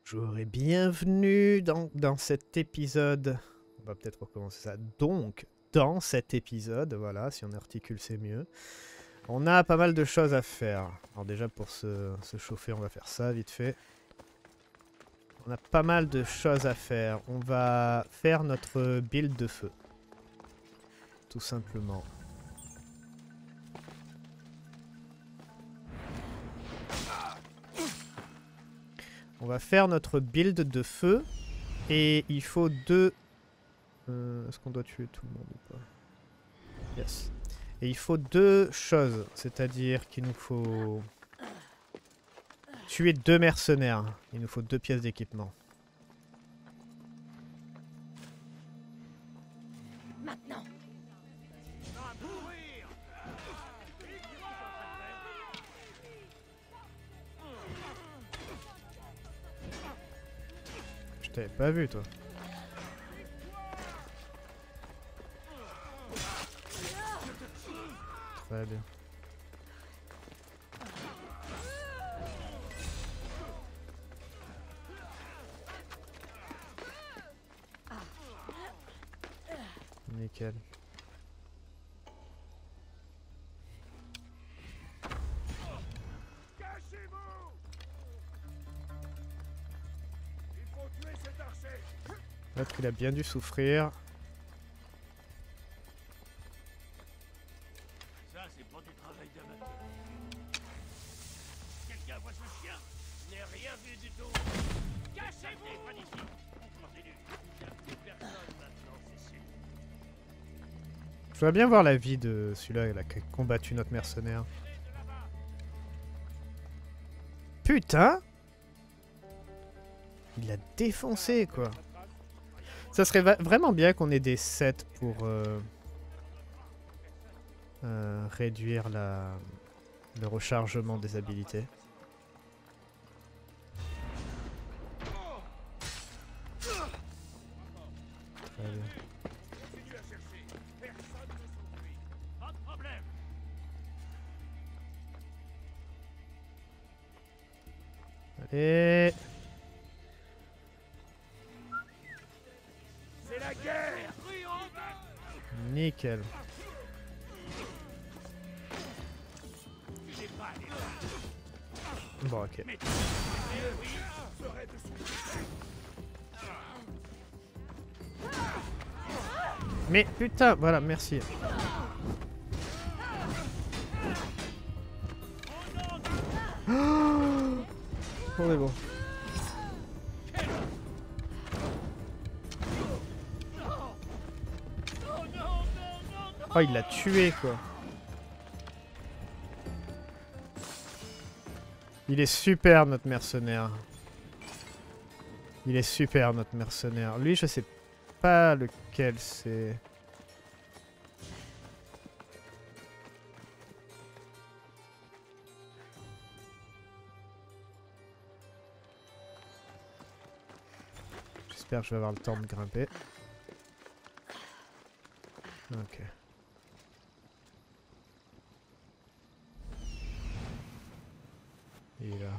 Bonjour et bienvenue dans cet épisode. On va peut-être recommencer ça. Donc, dans cet épisode, voilà, si on articule c'est mieux. On a pas mal de choses à faire. Alors déjà pour se chauffer, on va faire ça vite fait. On a pas mal de choses à faire. On va faire notre build de feu. Tout simplement. On va faire notre build de feu. Et il faut deux... Est-ce qu'on doit tuer tout le monde ou pas? Yes. Et il faut deux choses. C'est-à-dire qu'il nous faut... tuer deux mercenaires. Il nous faut deux pièces d'équipement. Maintenant. Je t'avais pas vu, toi. Très bien. Nickel. L'autre, il a bien dû souffrir. Ça, c'est pas du travail d'amateur. Quelqu'un voit ce chien? Je n'ai rien vu du tout. Cachez-vous! Pas d'ici. Continue. Il n'y a plus personne maintenant, c'est sûr. Je voudrais bien voir la vie de celui-là qui a combattu notre mercenaire. Putain! Il l'a défoncé, quoi. Ça serait vraiment bien qu'on ait des sets pour réduire le rechargement des habilités. Très bien. Pas de problème. Allez! C'est la guerre! Nickel. Bon, ok. Mais putain, voilà, merci. On est bon. Oh, il l'a tué, quoi. Il est super, notre mercenaire. Il est super, notre mercenaire. Lui, je sais pas lequel c'est. J'espère que je vais avoir le temps de grimper. Ok. Il est là.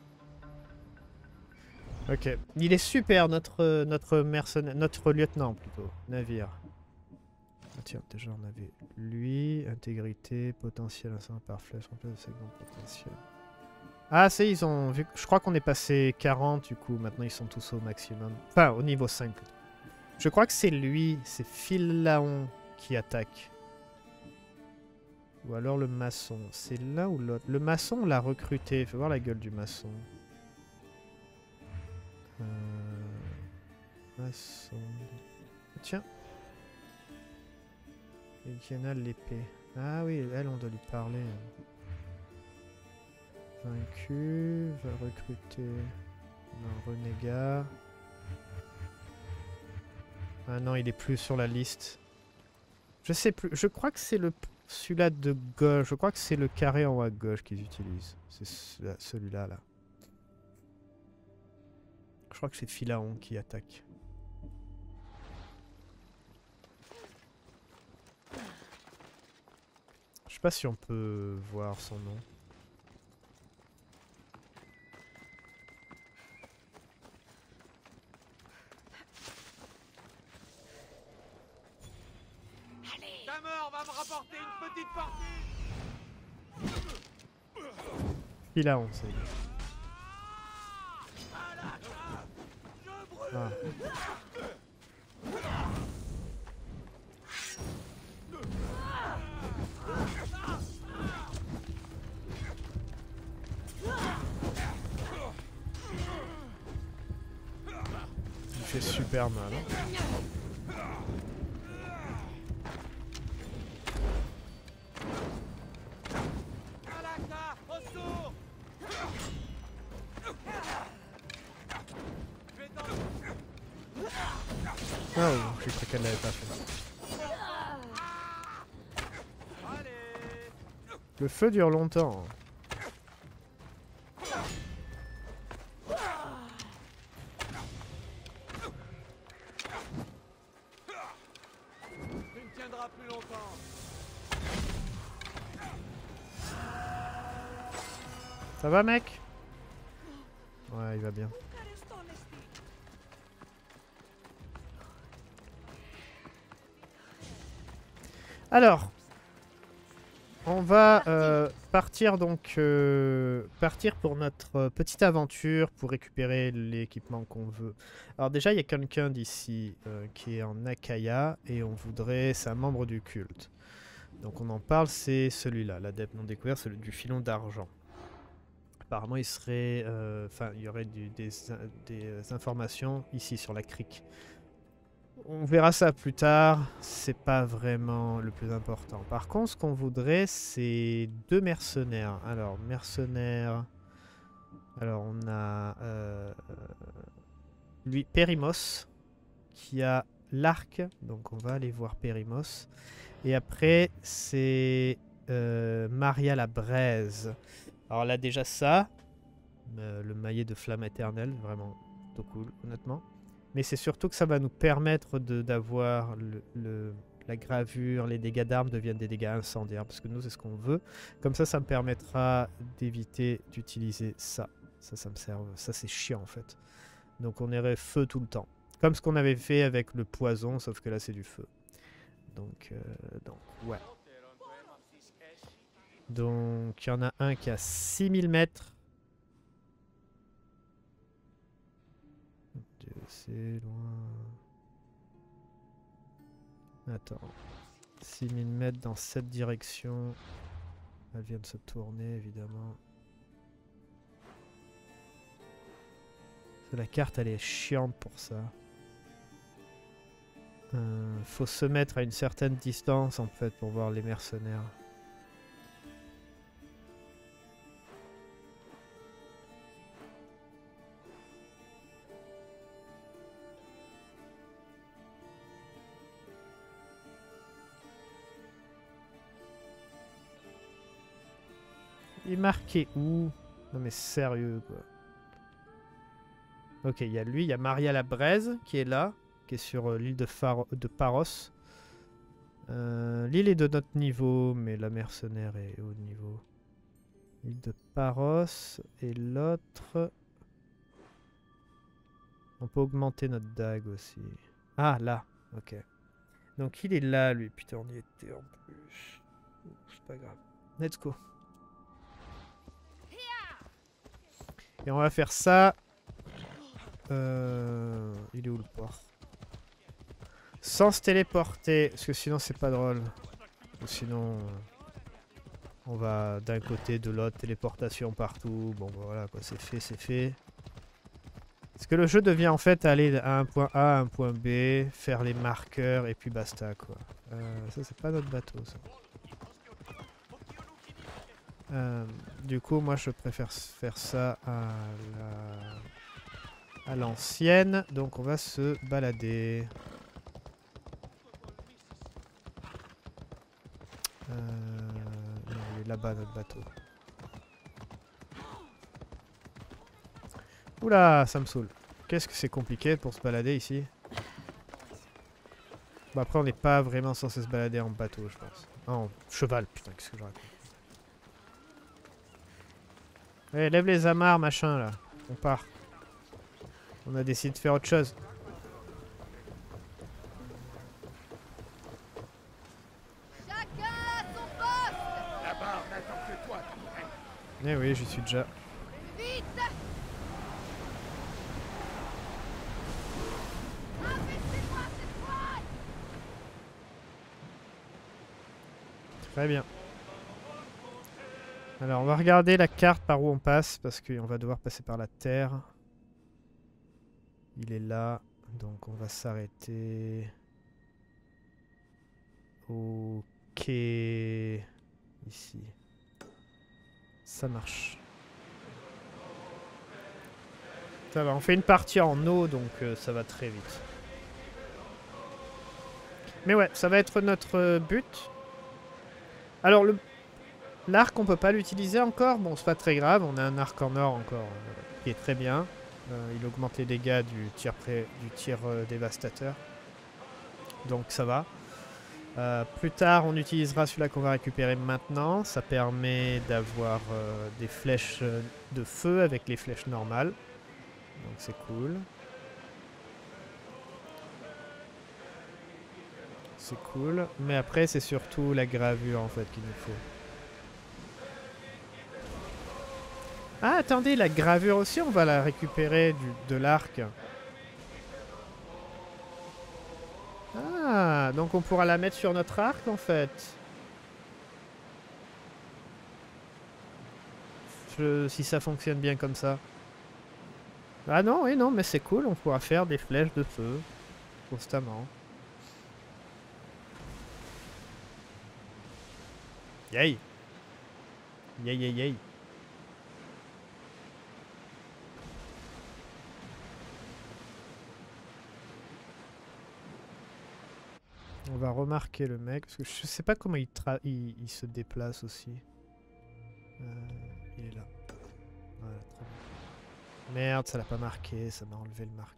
Ok. Il est super, notre mercenaire, notre lieutenant plutôt, navire. Ah tiens, déjà on avait lui, intégrité, potentiel, incendie par flèche, remplace de segment potentiel. Ah c'est, ils ont vu, je crois qu'on est passé 40 du coup, maintenant ils sont tous au maximum. Enfin, au niveau 5 plutôt. Je crois que c'est lui, c'est Philaon qui attaque. Ou alors le maçon. C'est l'un ou l'autre. Le maçon, on l'a recruté. Faut voir la gueule du maçon. Maçon. Tiens. Egiana l'épée. Ah oui, elle, on doit lui parler. Vaincu. Va recruter. Non, renégat. Ah non, il est plus sur la liste. Je sais plus. Je crois que c'est le... celui-là de gauche. Je crois que c'est le carré en haut à gauche qu'ils utilisent. C'est celui-là, là. Je crois que c'est Philaon qui attaque. Je sais pas si on peut voir son nom. Ta mort va me rapporter une petite partie. Il a 11, c'est bien. Ah. Il fait super mal. Hein. Ah oui, j'ai cru qu'elle l'avait pas fait. Le feu dure longtemps. Tu ne tiendras plus longtemps. Ça va, mec? Ouais, il va bien. Alors, on va partir donc partir pour notre petite aventure pour récupérer l'équipement qu'on veut. Alors déjà, il y a quelqu'un d'ici qui est en Akaya et on voudrait, c'est un membre du culte. Donc on en parle, c'est celui-là, l'adepte non découvert, celui du filon d'argent. Apparemment, il serait, enfin, il y aurait des informations ici sur la crique. On verra ça plus tard, c'est pas vraiment le plus important. Par contre, ce qu'on voudrait, c'est 2 mercenaires. Alors, mercenaires... Alors, on a... lui, Périmos, qui a l'arc. Donc, on va aller voir Périmos. Et après, c'est Maria la Braise. Alors là, déjà ça. Le maillet de flamme éternelle, vraiment plutôt cool, honnêtement. Mais c'est surtout que ça va nous permettre d'avoir la gravure, les dégâts d'armes deviennent des dégâts incendiaires, parce que nous c'est ce qu'on veut. Comme ça me permettra d'éviter d'utiliser ça. Ça me sert, ça c'est chiant en fait. Donc on irait feu tout le temps. Comme ce qu'on avait fait avec le poison, sauf que là c'est du feu. Donc ouais. Donc il y en a un qui a 6000 mètres. C'est loin. Attends. 6000 mètres dans cette direction. Elle vient de se tourner, évidemment. La carte, elle est chiante pour ça. Faut se mettre à une certaine distance, en fait, pour voir les mercenaires. Il est marqué où? Non mais sérieux quoi. Ok, il y a lui, il y a Maria la Braise qui est là, qui est sur l'île de Paros. L'île est de notre niveau, mais la mercenaire est au niveau. L'île de Paros et l'autre... On peut augmenter notre dague aussi. Ah là, ok. Donc il est là lui, putain on y était en plus. C'est pas grave. Let's go. Et on va faire ça. Il est où le port? Sans se téléporter, parce que sinon c'est pas drôle. Ou sinon on va d'un côté, de l'autre, téléportation partout. Bon bah, voilà quoi, c'est fait, c'est fait. Parce que le jeu devient en fait aller à un point A, à un point B, faire les marqueurs et puis basta quoi. Ça c'est pas notre bateau ça. Du coup, moi je préfère faire ça à l'ancienne. Donc on va se balader. Non, il est là-bas notre bateau. Oula, ça me saoule. Qu'est-ce que c'est compliqué pour se balader ici? Bon, après on n'est pas vraiment censé se balader en bateau je pense. Ah, en cheval, putain, qu'est-ce que je raconte? Allez, lève les amarres, machin, là. On part. On a décidé de faire autre chose. Eh oui, j'y suis déjà. Vite! Abaissez-moi cette toile! Très bien. Alors, on va regarder la carte par où on passe, parce qu'on va devoir passer par la terre. Il est là, donc on va s'arrêter. Ok. Ici. Ça marche. Ça va, on fait une partie en eau, donc ça va très vite. Mais ouais, ça va être notre but. Alors, l'arc, on peut pas l'utiliser encore. Bon, c'est pas très grave, on a un arc en or encore, qui est très bien. Il augmente les dégâts du tir dévastateur. Donc ça va. Plus tard, on utilisera celui-là qu'on va récupérer maintenant. Ça permet d'avoir des flèches de feu avec les flèches normales. Donc c'est cool. C'est cool. Mais après, c'est surtout la gravure en fait qu'il nous faut. Ah, attendez, la gravure aussi, on va la récupérer de l'arc. Ah, donc on pourra la mettre sur notre arc en fait. Si ça fonctionne bien comme ça. Ah non, oui, non, mais c'est cool, on pourra faire des flèches de feu constamment. Yay! Yay, yay, yay. On va remarquer le mec, parce que je sais pas comment il se déplace aussi. Il est là. Voilà, très bien. Merde, ça l'a pas marqué, ça m'a enlevé le marque.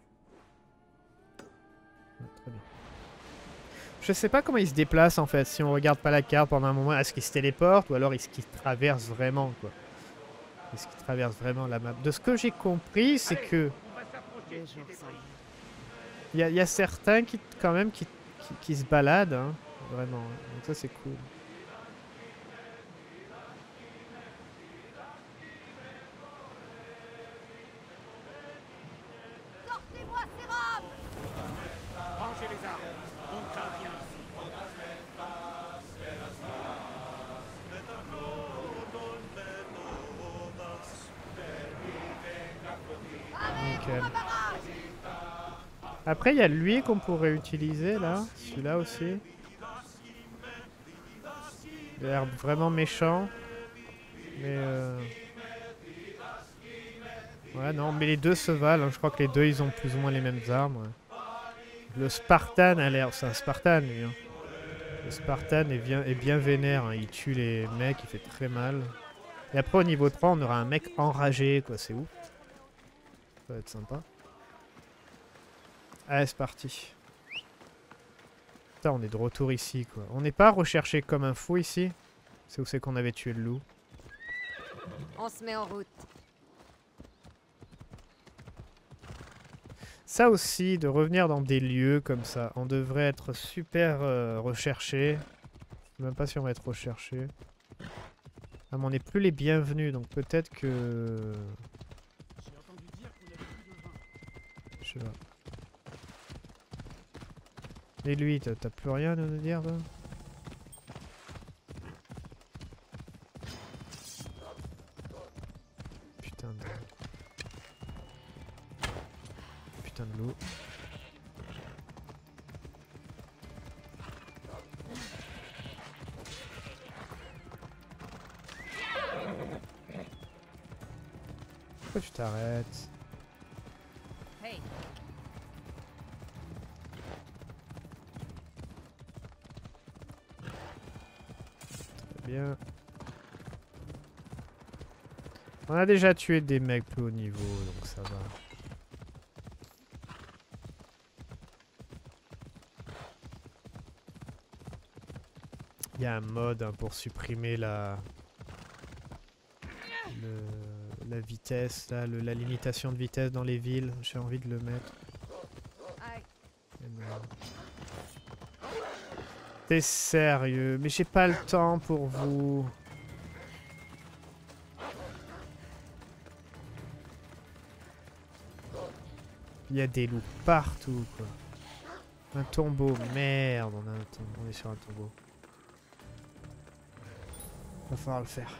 Ouais, très bien. Je sais pas comment il se déplace en fait, si on regarde pas la carte pendant un moment, est-ce qu'il se téléporte ou alors est-ce qu'il traverse vraiment quoi? Est-ce qu'il traverse vraiment la map? De ce que j'ai compris, c'est que il y a certains qui quand même qui se baladent, hein, vraiment. Donc ça c'est cool. Sortez-moi ces robes! Rangez les armes. On craint rien ici. Nickel. Après, il y a lui qu'on pourrait utiliser là, celui-là aussi. Il a l'air vraiment méchant. Mais ouais, non, mais les deux se valent. Hein. Je crois que les deux, ils ont plus ou moins les mêmes armes. Ouais. Le Spartan a l'air... C'est un Spartan, lui. Hein. Le Spartan est bien vénère. Hein. Il tue les mecs, il fait très mal. Et après, au niveau 3, on aura un mec enragé, quoi. C'est ouf. Ça va être sympa. Allez, c'est parti. Putain, on est de retour ici, quoi. On n'est pas recherché comme un fou ici. C'est où c'est qu'on avait tué le loup. On se met en route. Ça aussi, de revenir dans des lieux comme ça, on devrait être super recherché. Je sais même pas si on va être recherché. Ah, mais on n'est plus les bienvenus, donc peut-être que... Je sais pas. Et lui, t'as plus rien à nous dire, toi? Putain de loup. Pourquoi tu t'arrêtes? Hey. Très bien. On a déjà tué des mecs plus haut niveau, donc ça va. Il y a un mode hein, pour supprimer la vitesse, là, la limitation de vitesse dans les villes. J'ai envie de le mettre. T'es sérieux? Mais j'ai pas le temps pour vous. Il y a des loups partout, quoi. Un tombeau, merde, on est sur un tombeau. Va falloir le faire.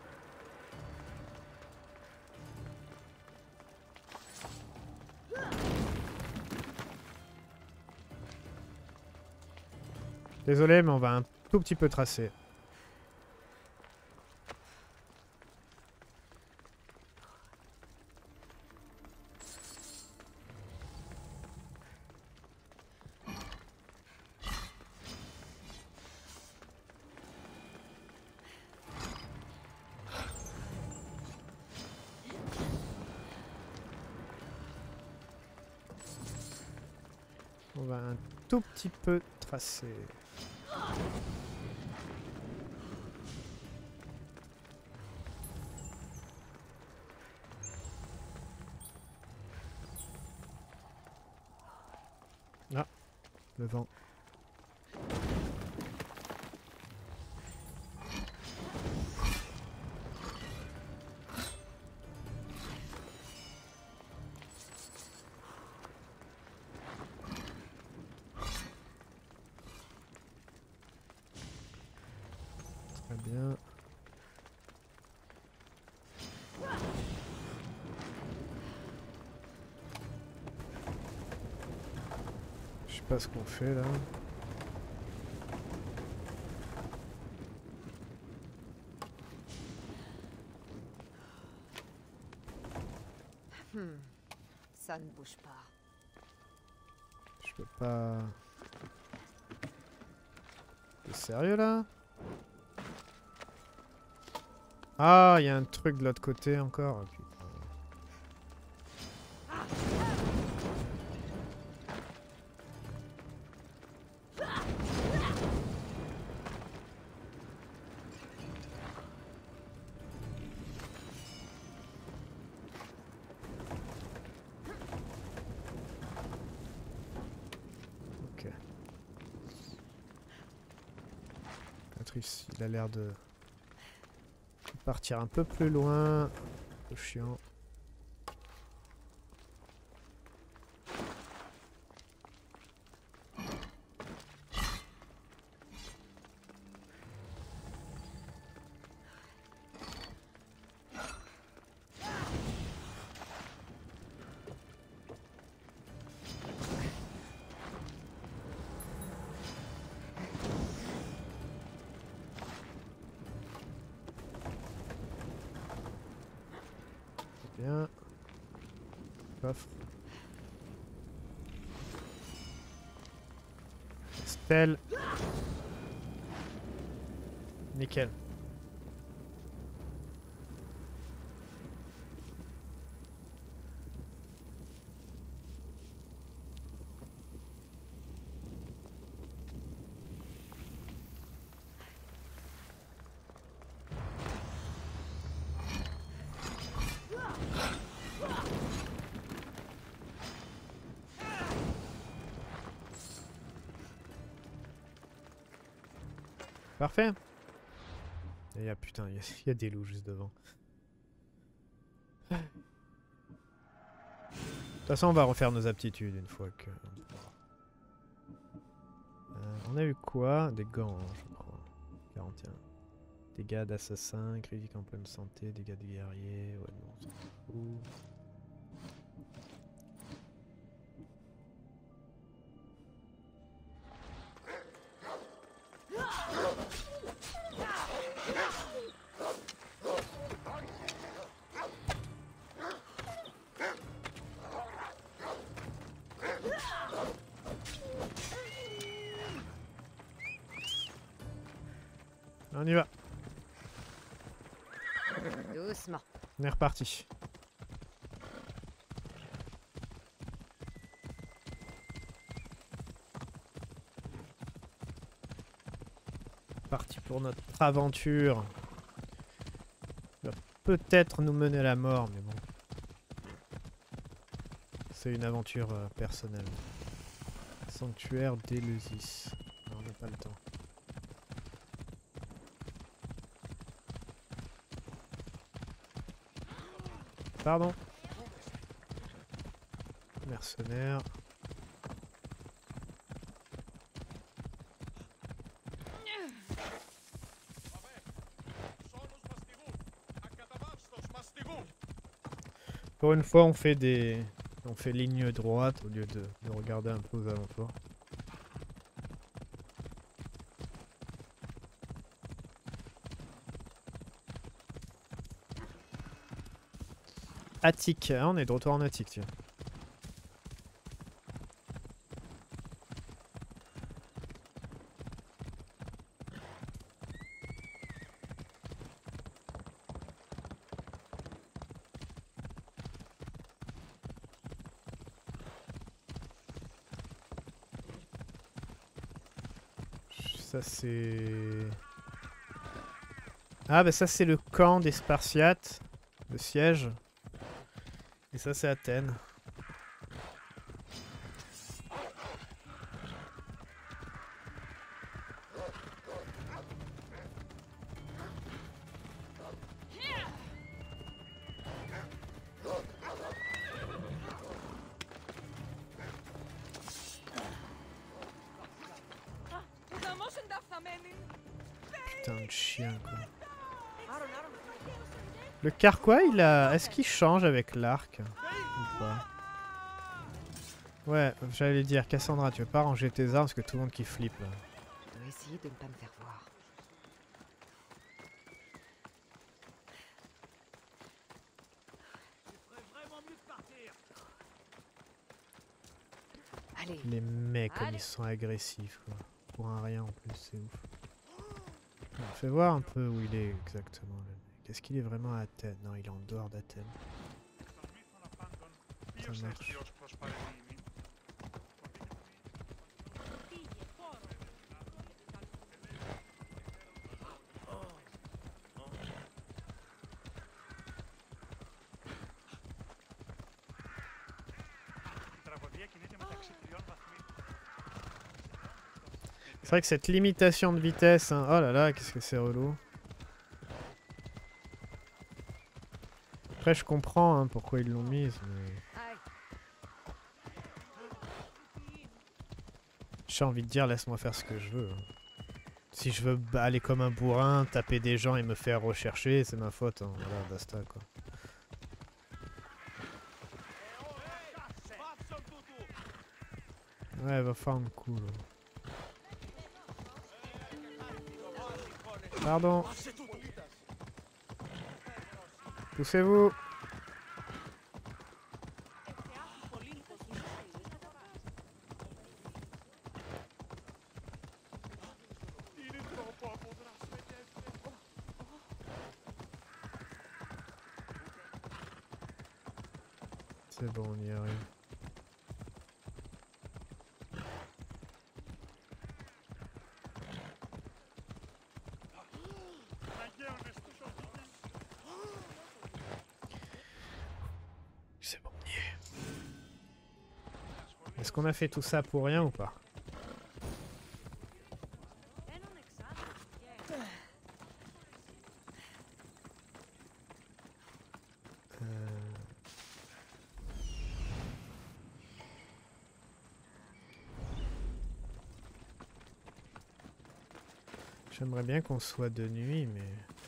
Désolé, mais on va un tout petit peu tracer. On va un tout petit peu tracer. Ah, le vent. Très bien. Je sais pas ce qu'on fait là. Ça ne bouge pas. Je peux pas... T'es sérieux là? Ah, il y a un truc de l'autre côté encore. Oh, putain. Ok. Patrice, il a l'air de partir un peu plus loin. Un peu chiant. Bien. Coffre. Stelle. Nickel. Parfait. Et putain, il y a des loups juste devant. De toute façon, on va refaire nos aptitudes une fois que... on a eu quoi? Des gants, hein, je crois. 41. Dégâts d'assassin, critique en pleine santé, dégâts de guerrier... Ouais, non, on s'en fout. On y va. Doucement. On est reparti. Parti pour notre aventure. Il va peut-être nous mener à la mort, mais bon. C'est une aventure personnelle. Sanctuaire d'Eleusis. On n'a pas le temps. Pardon. mercenaire. Pour une fois, on fait ligne droite au lieu de regarder un peu aux alentours. Attique, ah, on est de retour en Attique, tiens. Ça c'est... Ah bah ça c'est le camp des Spartiates, le siège. Et ça c'est Athènes. Putain de chien quoi. Le carquois il a... Est-ce qu'il change avec l'arc ou pas? Ouais, j'allais dire, Cassandra, tu veux pas ranger tes armes parce que tout le monde qui flippe là. Je dois essayer de ne pas me faire voir. Il ferait vraiment mieux de partir. Allez, Les mecs comme Allez. ils sont agressifs quoi. Pour un rien en plus, c'est ouf. Alors, fais voir un peu où il est exactement le mec. Est-ce qu'il est vraiment à Athènes? Non, il est en dehors d'Athènes. Ça marche. C'est vrai que cette limitation de vitesse, hein, oh là là, qu'est-ce que c'est relou. Après, je comprends hein, pourquoi ils l'ont mise, mais... aïe. J'ai envie de dire, laisse-moi faire ce que je veux. Hein. Si je veux aller comme un bourrin, taper des gens et me faire rechercher, c'est ma faute. Hein. Voilà, basta quoi. Ouais, va faire un coup. Là. Pardon. Poussez-vous. C'est bon, on y arrive. C'est bon, on y est. Est-ce qu'on a fait tout ça pour rien ou pas? J'aimerais bien qu'on soit de nuit, mais...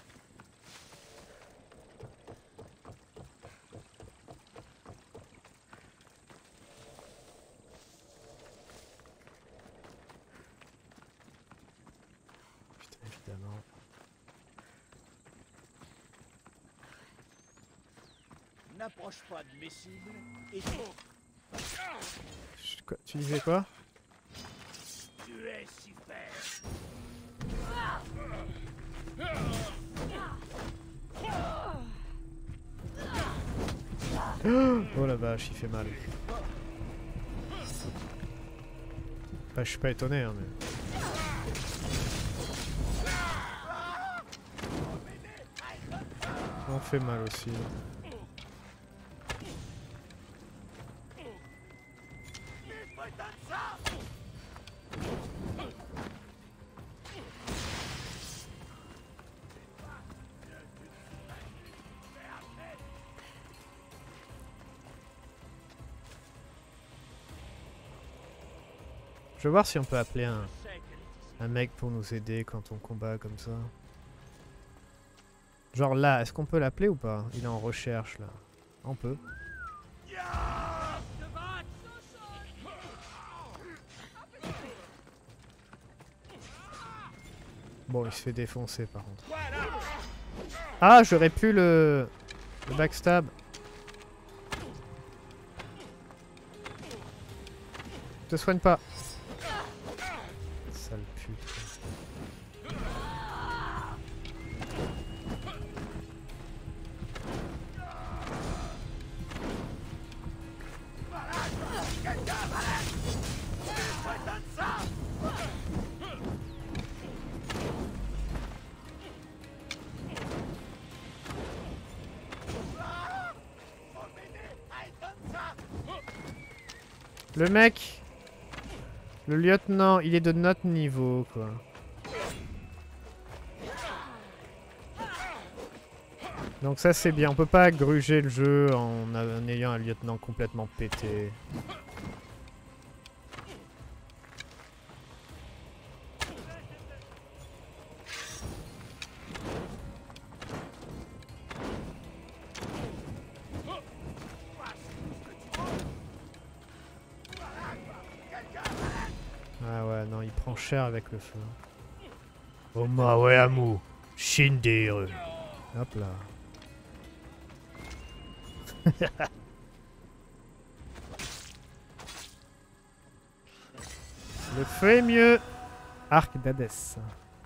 Putain, évidemment. N'approche pas de mes cibles et tu... Quoi, tu disais quoi? Tu es super. Oh la vache, il fait mal. Enfin, je suis pas étonné, hein, mais... On fait mal aussi. Je vais voir si on peut appeler un mec pour nous aider quand on combat comme ça. Genre là, est-ce qu'on peut l'appeler ou pas? Il est en recherche là. On peut. Bon, il se fait défoncer par contre. Ah, j'aurais pu le backstab. Te soigne pas. Sale pute. Le mec, le lieutenant, il est de notre niveau, quoi. Donc ça c'est bien, on peut pas gruger le jeu en ayant un lieutenant complètement pété. Ah ouais, non, il prend cher avec le feu. Oma ouais amu, Shinderu. Hop là. Le feu est mieux. Arc d'Hadès.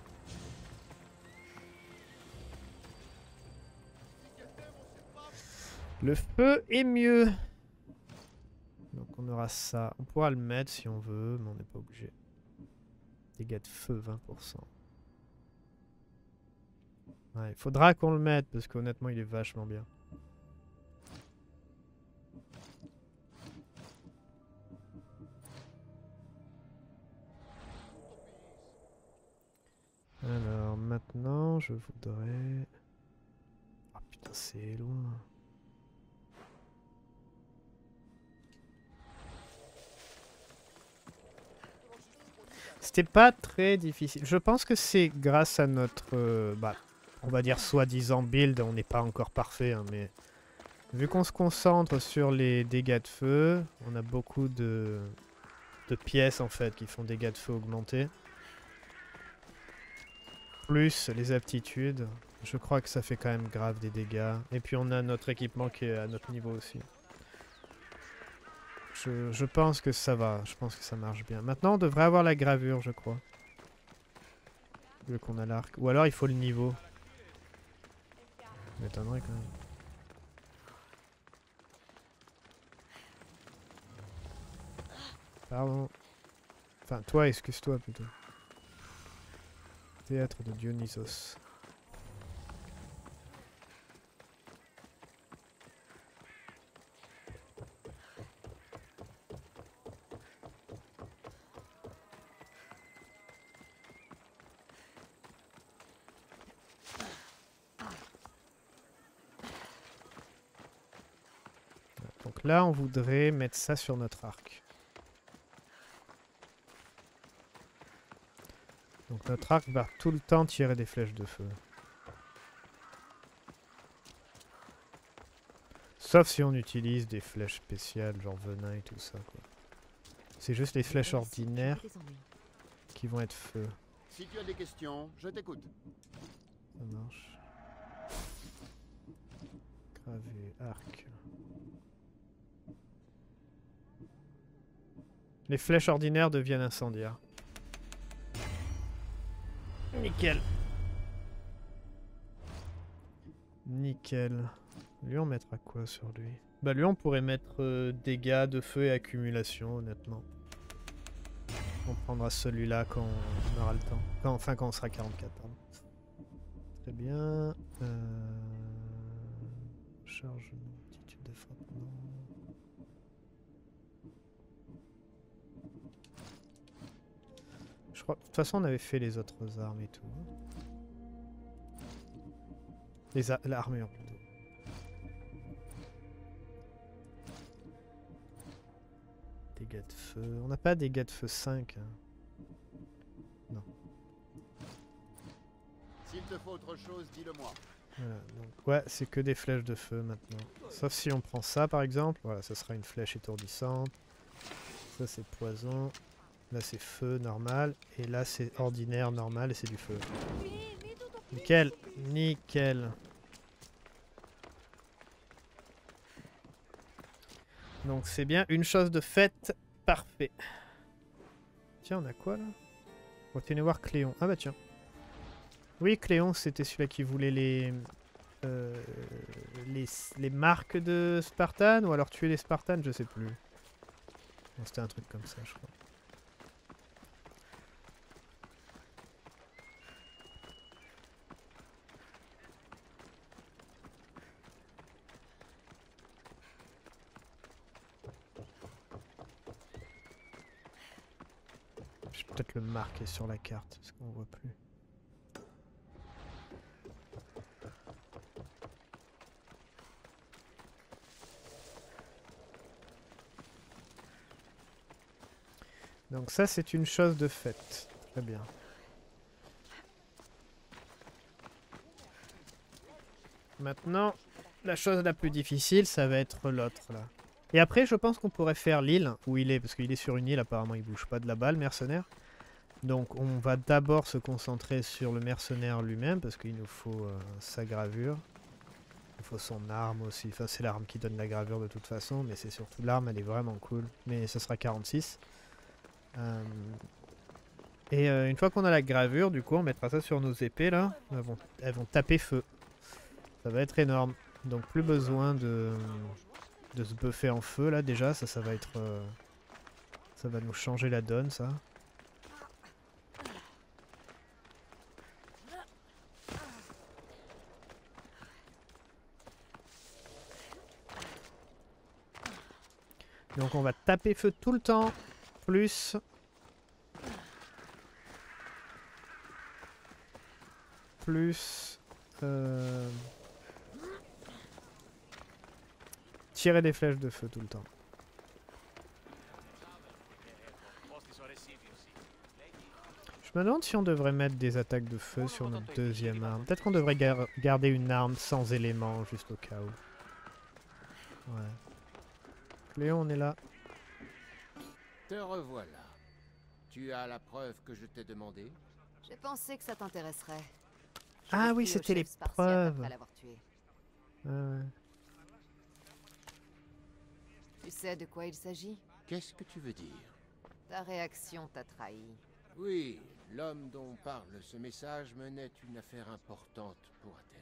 Le feu est mieux. Donc on aura ça. On pourra le mettre si on veut, mais on n'est pas obligé. Dégâts de feu 20%. Ouais, il faudra qu'on le mette parce qu'honnêtement il est vachement bien. Alors maintenant je voudrais... Ah putain c'est loin. C'était pas très difficile. Je pense que c'est grâce à notre... on va dire soi-disant build, on n'est pas encore parfait, hein, mais... Vu qu'on se concentre sur les dégâts de feu, on a beaucoup de pièces en fait qui font dégâts de feu augmentés. Plus les aptitudes, je crois que ça fait quand même grave des dégâts. Et puis on a notre équipement qui est à notre niveau aussi. Je pense que ça va, je pense que ça marche bien. Maintenant on devrait avoir la gravure je crois. Vu qu'on a l'arc. Ou alors il faut le niveau. Ça m'étonnerait quand même. Pardon. Enfin, toi, excuse-toi plutôt. Théâtre de Dionysos. Donc là, on voudrait mettre ça sur notre arc. Donc notre arc va tout le temps tirer des flèches de feu. Sauf si on utilise des flèches spéciales, genre venin et tout ça, quoi. C'est juste les flèches ordinaires qui vont être feu. Si tu as des questions, je t'écoute. Ça marche. Gravé, arc. Les flèches ordinaires deviennent incendiaires. Nickel. Nickel. Lui, on mettra quoi sur lui? Bah lui, on pourrait mettre dégâts de feu et accumulation, honnêtement. On prendra celui-là quand on aura le temps. Enfin, quand on sera 44, pardon. Très bien. Charge, attitude de frappe, non. Je crois, de toute façon, on avait fait les autres armes et tout. L'armure, plutôt. dégâts de feu. On n'a pas dégâts de feu 5. Hein. Non. S'il te faut autre chose, dis-le-moi. Voilà, donc ouais, c'est que des flèches de feu maintenant. Sauf si on prend ça par exemple. Voilà, ça sera une flèche étourdissante. Ça c'est poison. Là c'est feu normal. Et là c'est ordinaire normal et c'est du feu. Nickel, nickel. Donc c'est bien une chose de faite. Parfait. Tiens, on a quoi là? Retournez voir Cléon. Ah bah tiens. Oui, Cléon, c'était celui-là qui voulait les marques de Spartan, ou alors tuer les Spartans, je sais plus. Bon, c'était un truc comme ça, je crois. Je vais peut-être le marquer sur la carte, parce qu'on voit plus. Donc ça c'est une chose de faite. Très bien. Maintenant, la chose la plus difficile, ça va être l'autre là. Et après, je pense qu'on pourrait faire l'île où il est, parce qu'il est sur une île, apparemment il bouge pas de là-bas, le mercenaire. Donc on va d'abord se concentrer sur le mercenaire lui-même, parce qu'il nous faut sa gravure. Il faut son arme aussi, enfin c'est l'arme qui donne la gravure de toute façon, mais c'est surtout l'arme, elle est vraiment cool. Mais ce sera 46. Une fois qu'on a la gravure, du coup on mettra ça sur nos épées là, elles vont taper feu. Ça va être énorme. Donc plus besoin de se buffer en feu là déjà, ça va être... ça va nous changer la donne ça. Donc on va taper feu tout le temps, plus... tirer des flèches de feu tout le temps. Je me demande si on devrait mettre des attaques de feu sur notre deuxième arme. Peut-être qu'on devrait garder une arme sans éléments, juste au cas où. Ouais. Léon, on est là. Te revoilà. Tu as la preuve que je t'ai demandé? J'ai pensé que ça t'intéresserait. Ah oui, c'était les preuves. Ouais. Tu sais de quoi il s'agit? Qu'est-ce que tu veux dire? Ta réaction t'a trahi. Oui, l'homme dont parle ce message menait une affaire importante pour Athènes.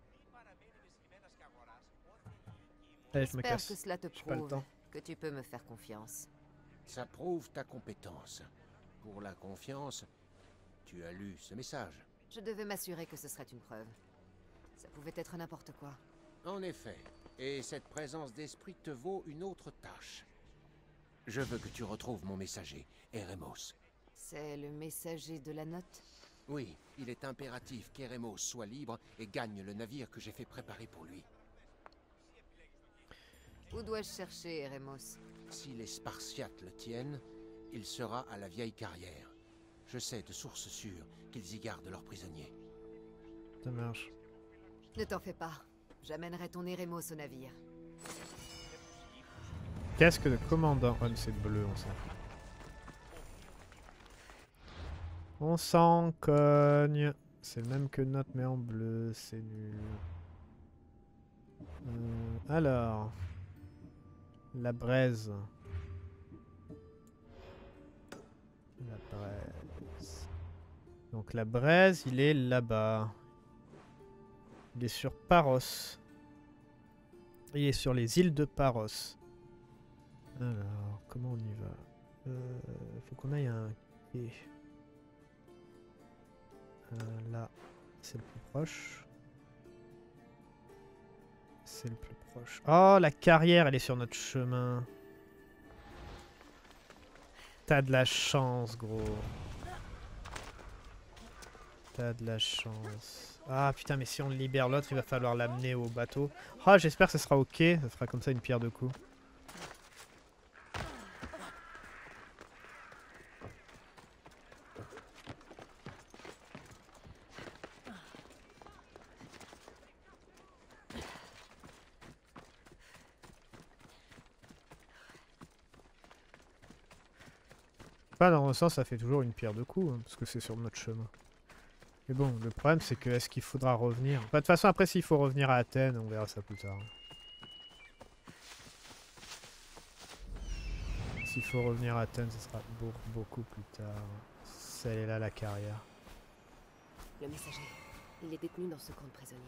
Allez, je me J'espère casse. que cela te J'ai pas le prouve temps. que tu peux me faire confiance. Ça prouve ta compétence. Pour la confiance, tu as lu ce message. Je devais m'assurer que ce serait une preuve. Ça pouvait être n'importe quoi. En effet, et cette présence d'esprit te vaut une autre tâche. Je veux que tu retrouves mon messager, Eremos. C'est le messager de la note? Oui, il est impératif qu'Eremos soit libre et gagne le navire que j'ai fait préparer pour lui. Où dois-je chercher, Eremos? Si les Spartiates le tiennent, il sera à la vieille carrière. Je sais de sources sûres qu'ils y gardent leurs prisonniers. Ça marche. Ne t'en fais pas. J'amènerai ton Eremos au navire. Casque de commandant. Oh, c'est bleu, on s'en fout. On s'en cogne. C'est le même que notre, mais en bleu. C'est nul. Alors. La braise. La braise. Donc la braise, il est là-bas. Il est sur Paros. Il est sur les îles de Paros. Alors, comment on y va? Faut qu'on aille à un quai. Là, c'est le plus proche. C'est le plus proche. Oh, la carrière, elle est sur notre chemin. T'as de la chance, gros. T'as de la chance. Ah putain, mais si on libère l'autre, il va falloir l'amener au bateau. Ah, j'espère que ce sera ok. Ça fera comme ça une pierre de coups. Enfin, dans le sens, ça fait toujours une pierre de coups, hein, parce que c'est sur notre chemin. Mais bon, le problème, c'est que est-ce qu'il faudra revenir? Enfin, de toute façon, après, s'il faut revenir à Athènes, on verra ça plus tard. S'il faut revenir à Athènes, ce sera beaucoup plus tard. Celle est là, la carrière. Le messager. Il est détenu dans ce camp de prisonniers.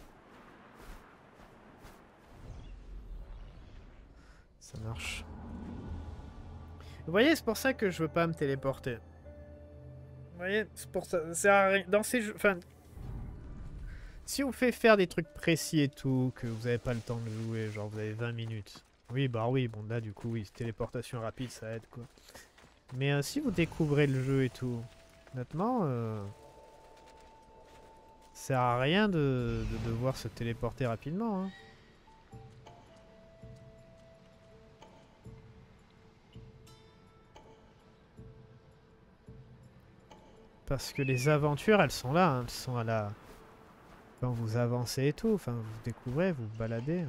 Ça marche. Vous voyez, c'est pour ça que je veux pas me téléporter. Vous voyez, c'est pour ça. Ça sert à rien. Dans ces jeux. Enfin. Si on fait faire des trucs précis et tout, que vous avez pas le temps de jouer, genre vous avez 20 minutes. Oui, bah oui, bon là du coup, oui, téléportation rapide, ça aide quoi. Mais si vous découvrez le jeu et tout, honnêtement, ça sert à rien de devoir se téléporter rapidement. Hein. Parce que les aventures, elles sont là, hein, elles sont à la... Quand vous avancez et tout, enfin vous découvrez, vous vous baladez.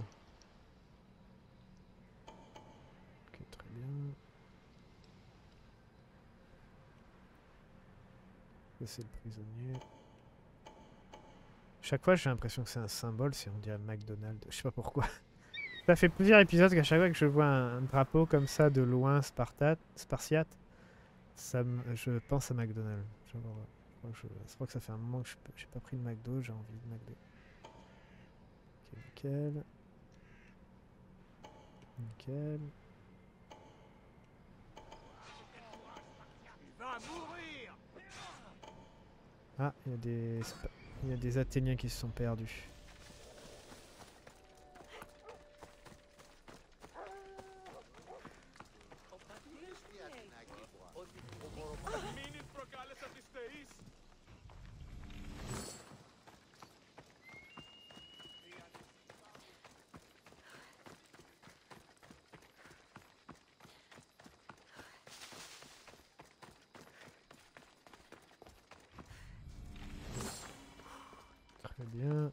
Ok, très bien. Ça c'est le prisonnier. Chaque fois j'ai l'impression que c'est un symbole, si on dirait McDonald's, je sais pas pourquoi. Ça fait plusieurs épisodes qu'à chaque fois que je vois un drapeau comme ça de loin spartiate, je pense à McDonald's. Je crois que ça fait un moment que j'ai pas pris de McDo, j'ai envie de McDo. Ok, nickel. Nickel. Ah, il y a des Athéniens qui se sont perdus. Très bien.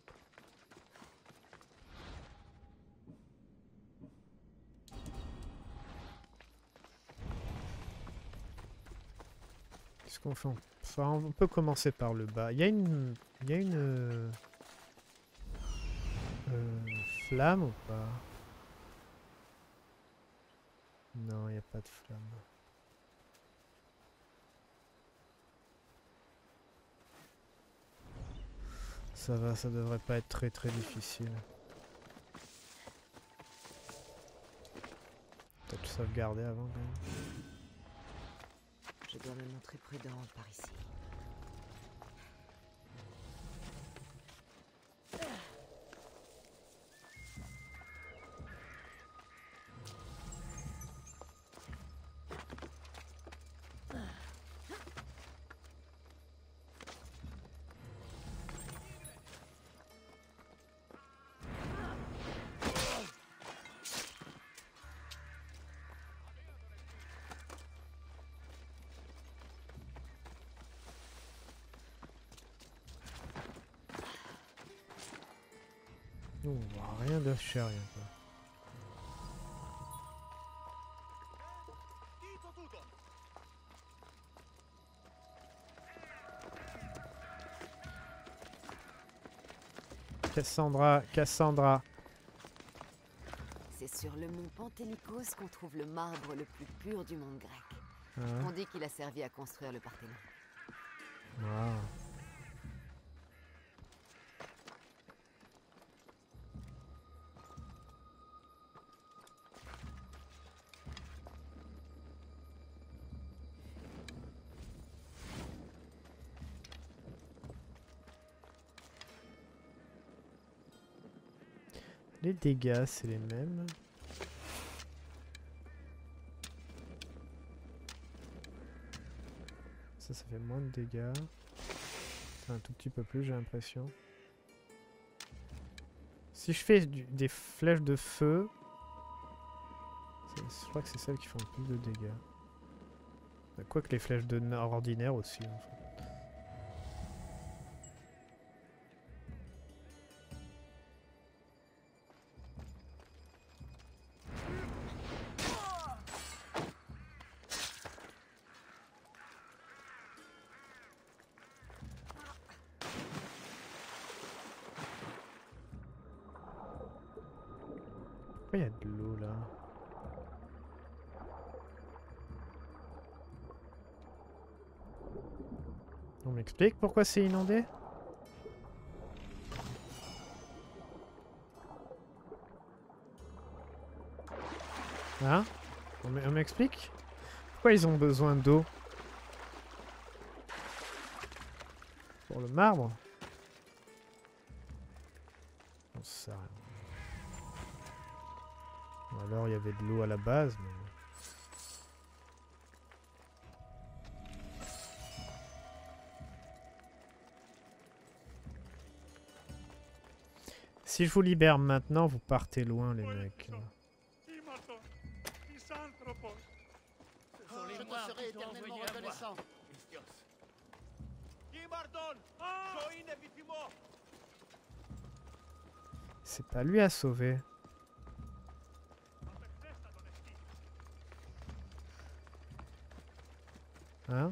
Qu'est-ce qu'on fait? Enfin, on peut commencer par le bas. Il y a une flamme ou pas? Non, il n'y a pas de flamme. Ça va, ça devrait pas être très difficile. Peut-être sauvegarder avant quand même. Je dois me montrer prudente par ici. On voit rien de chez rien quoi. Cassandra. C'est sur le mont Pentélicos qu'on trouve le marbre le plus pur du monde grec. Ah, On dit qu'il a servi à construire le Parthénon. wow. Les dégâts, c'est les mêmes. Ça fait moins de dégâts. C'est un tout petit peu plus, j'ai l'impression. Si je fais des flèches de feu, je crois que c'est celles qui font le plus de dégâts. Quoique les flèches de ordinaire aussi, en fait. Pourquoi il y a de l'eau là? On m'explique pourquoi c'est inondé? Hein? On m'explique? Pourquoi ils ont besoin d'eau? Pour le marbre? On sait rien. Ou alors il y avait de l'eau à la base, mais... Si je vous libère maintenant, vous partez loin les mecs. Je te serai éternellement reconnaissant. C'est pas lui à sauver. Hein?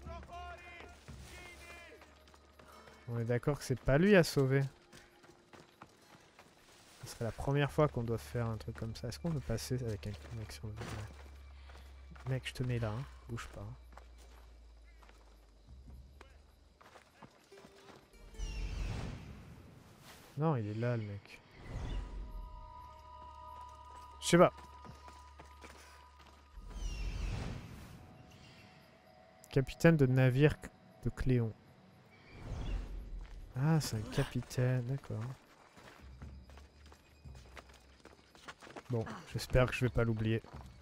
On est d'accord que c'est pas lui à sauver. Ce serait la première fois qu'on doit faire un truc comme ça. Est-ce qu'on peut passer avec un mec sur le visage? Mec, je te mets là, hein. Bouge pas. Non, il est là, le mec. Je sais pas. Capitaine de navire de Cléon. Ah, c'est un capitaine, d'accord. Bon, j'espère que je vais pas l'oublier.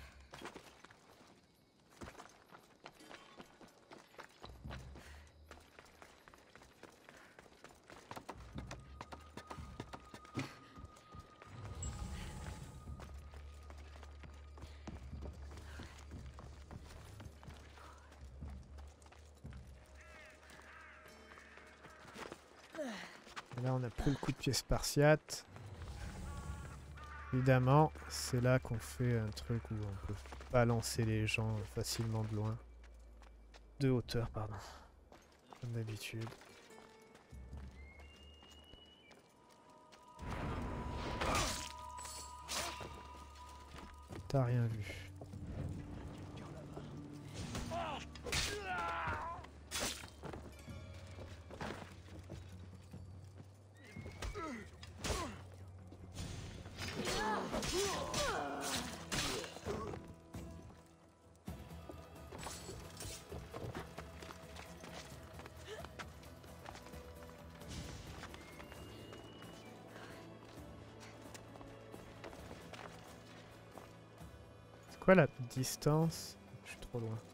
Et là, on a pris le coup de pied spartiate. Évidemment, c'est là qu'on fait un truc où on peut balancer les gens facilement de loin. De hauteur, pardon. Comme d'habitude. T'as rien vu. C'est quoi la distance? Je suis trop loin.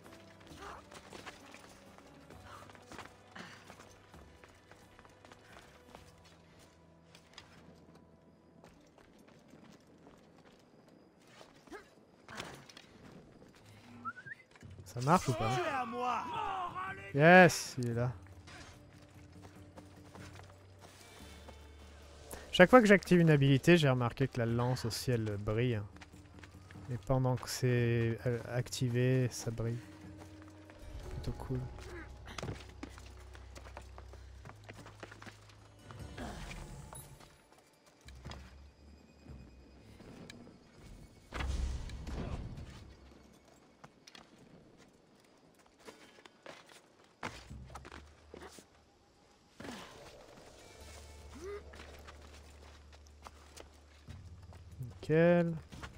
Ça marche ou pas? Yes, il est là. Chaque fois que j'active une habilité, j'ai remarqué que la lance aussi elle brille. Et pendant que c'est activé, ça brille. Plutôt cool. Nickel.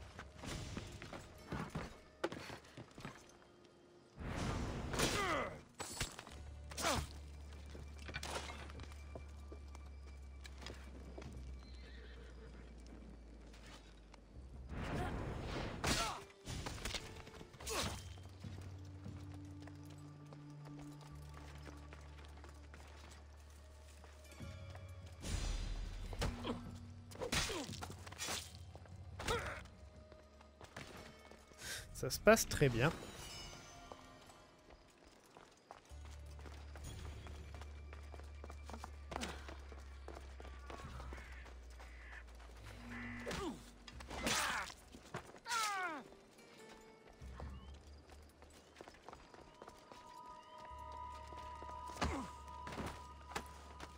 Ça se passe très bien.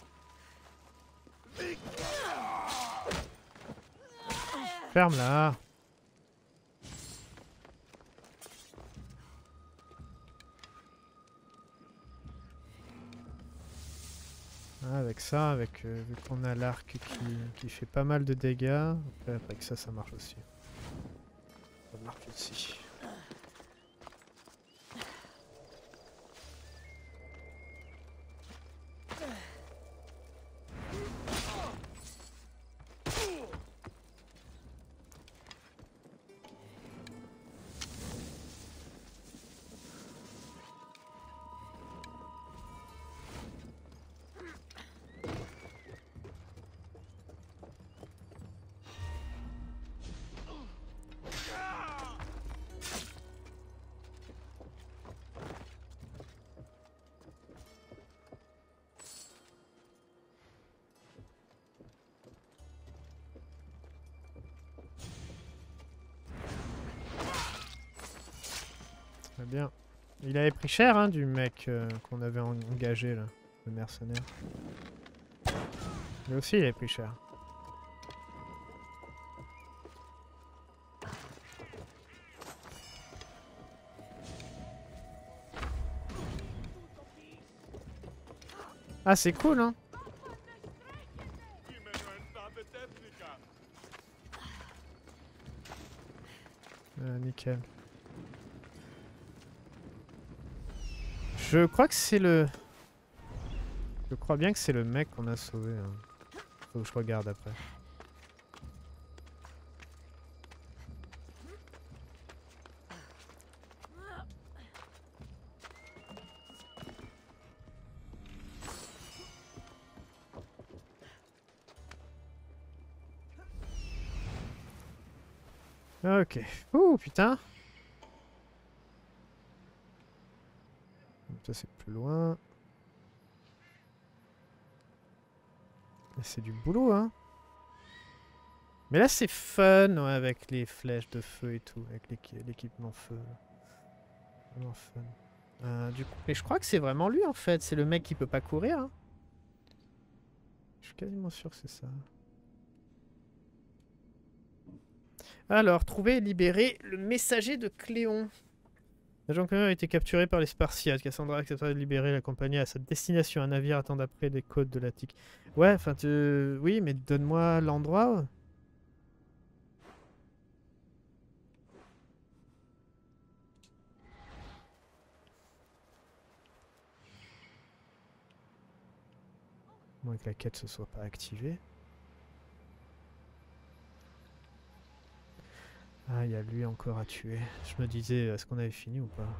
Ferme-la. Avec ça, vu qu'on a l'arc qui fait pas mal de dégâts, après avec ça, ça marche aussi. On va l'arc aussi. Très bien. Il avait pris cher hein, du mec qu'on avait engagé là, le mercenaire. Lui aussi il avait pris cher. Ah c'est cool hein. Nickel. Je crois que c'est le... Je crois bien que c'est le mec qu'on a sauvé. Hein. Faut que je regarde après. Ok. Ouh, putain. Ça c'est plus loin. C'est du boulot, hein. Mais là c'est fun, ouais, avec les flèches de feu et tout, avec l'équipement feu. Vraiment fun. Du coup, mais je crois que c'est vraiment lui en fait. C'est le mec qui peut pas courir. Hein. Je suis quasiment sûr que c'est ça. Alors, trouver et libérer le messager de Cléon. L'agent Cléon a été capturé par les Spartiates. Cassandra acceptera de libérer la compagnie à sa destination. Un navire attend d'après les côtes de l'Attique. Ouais, enfin, oui, mais donne-moi l'endroit. Moins que la quête ne soit pas activée. Ah, il y a lui encore à tuer. Je me disais, est-ce qu'on avait fini ou pas?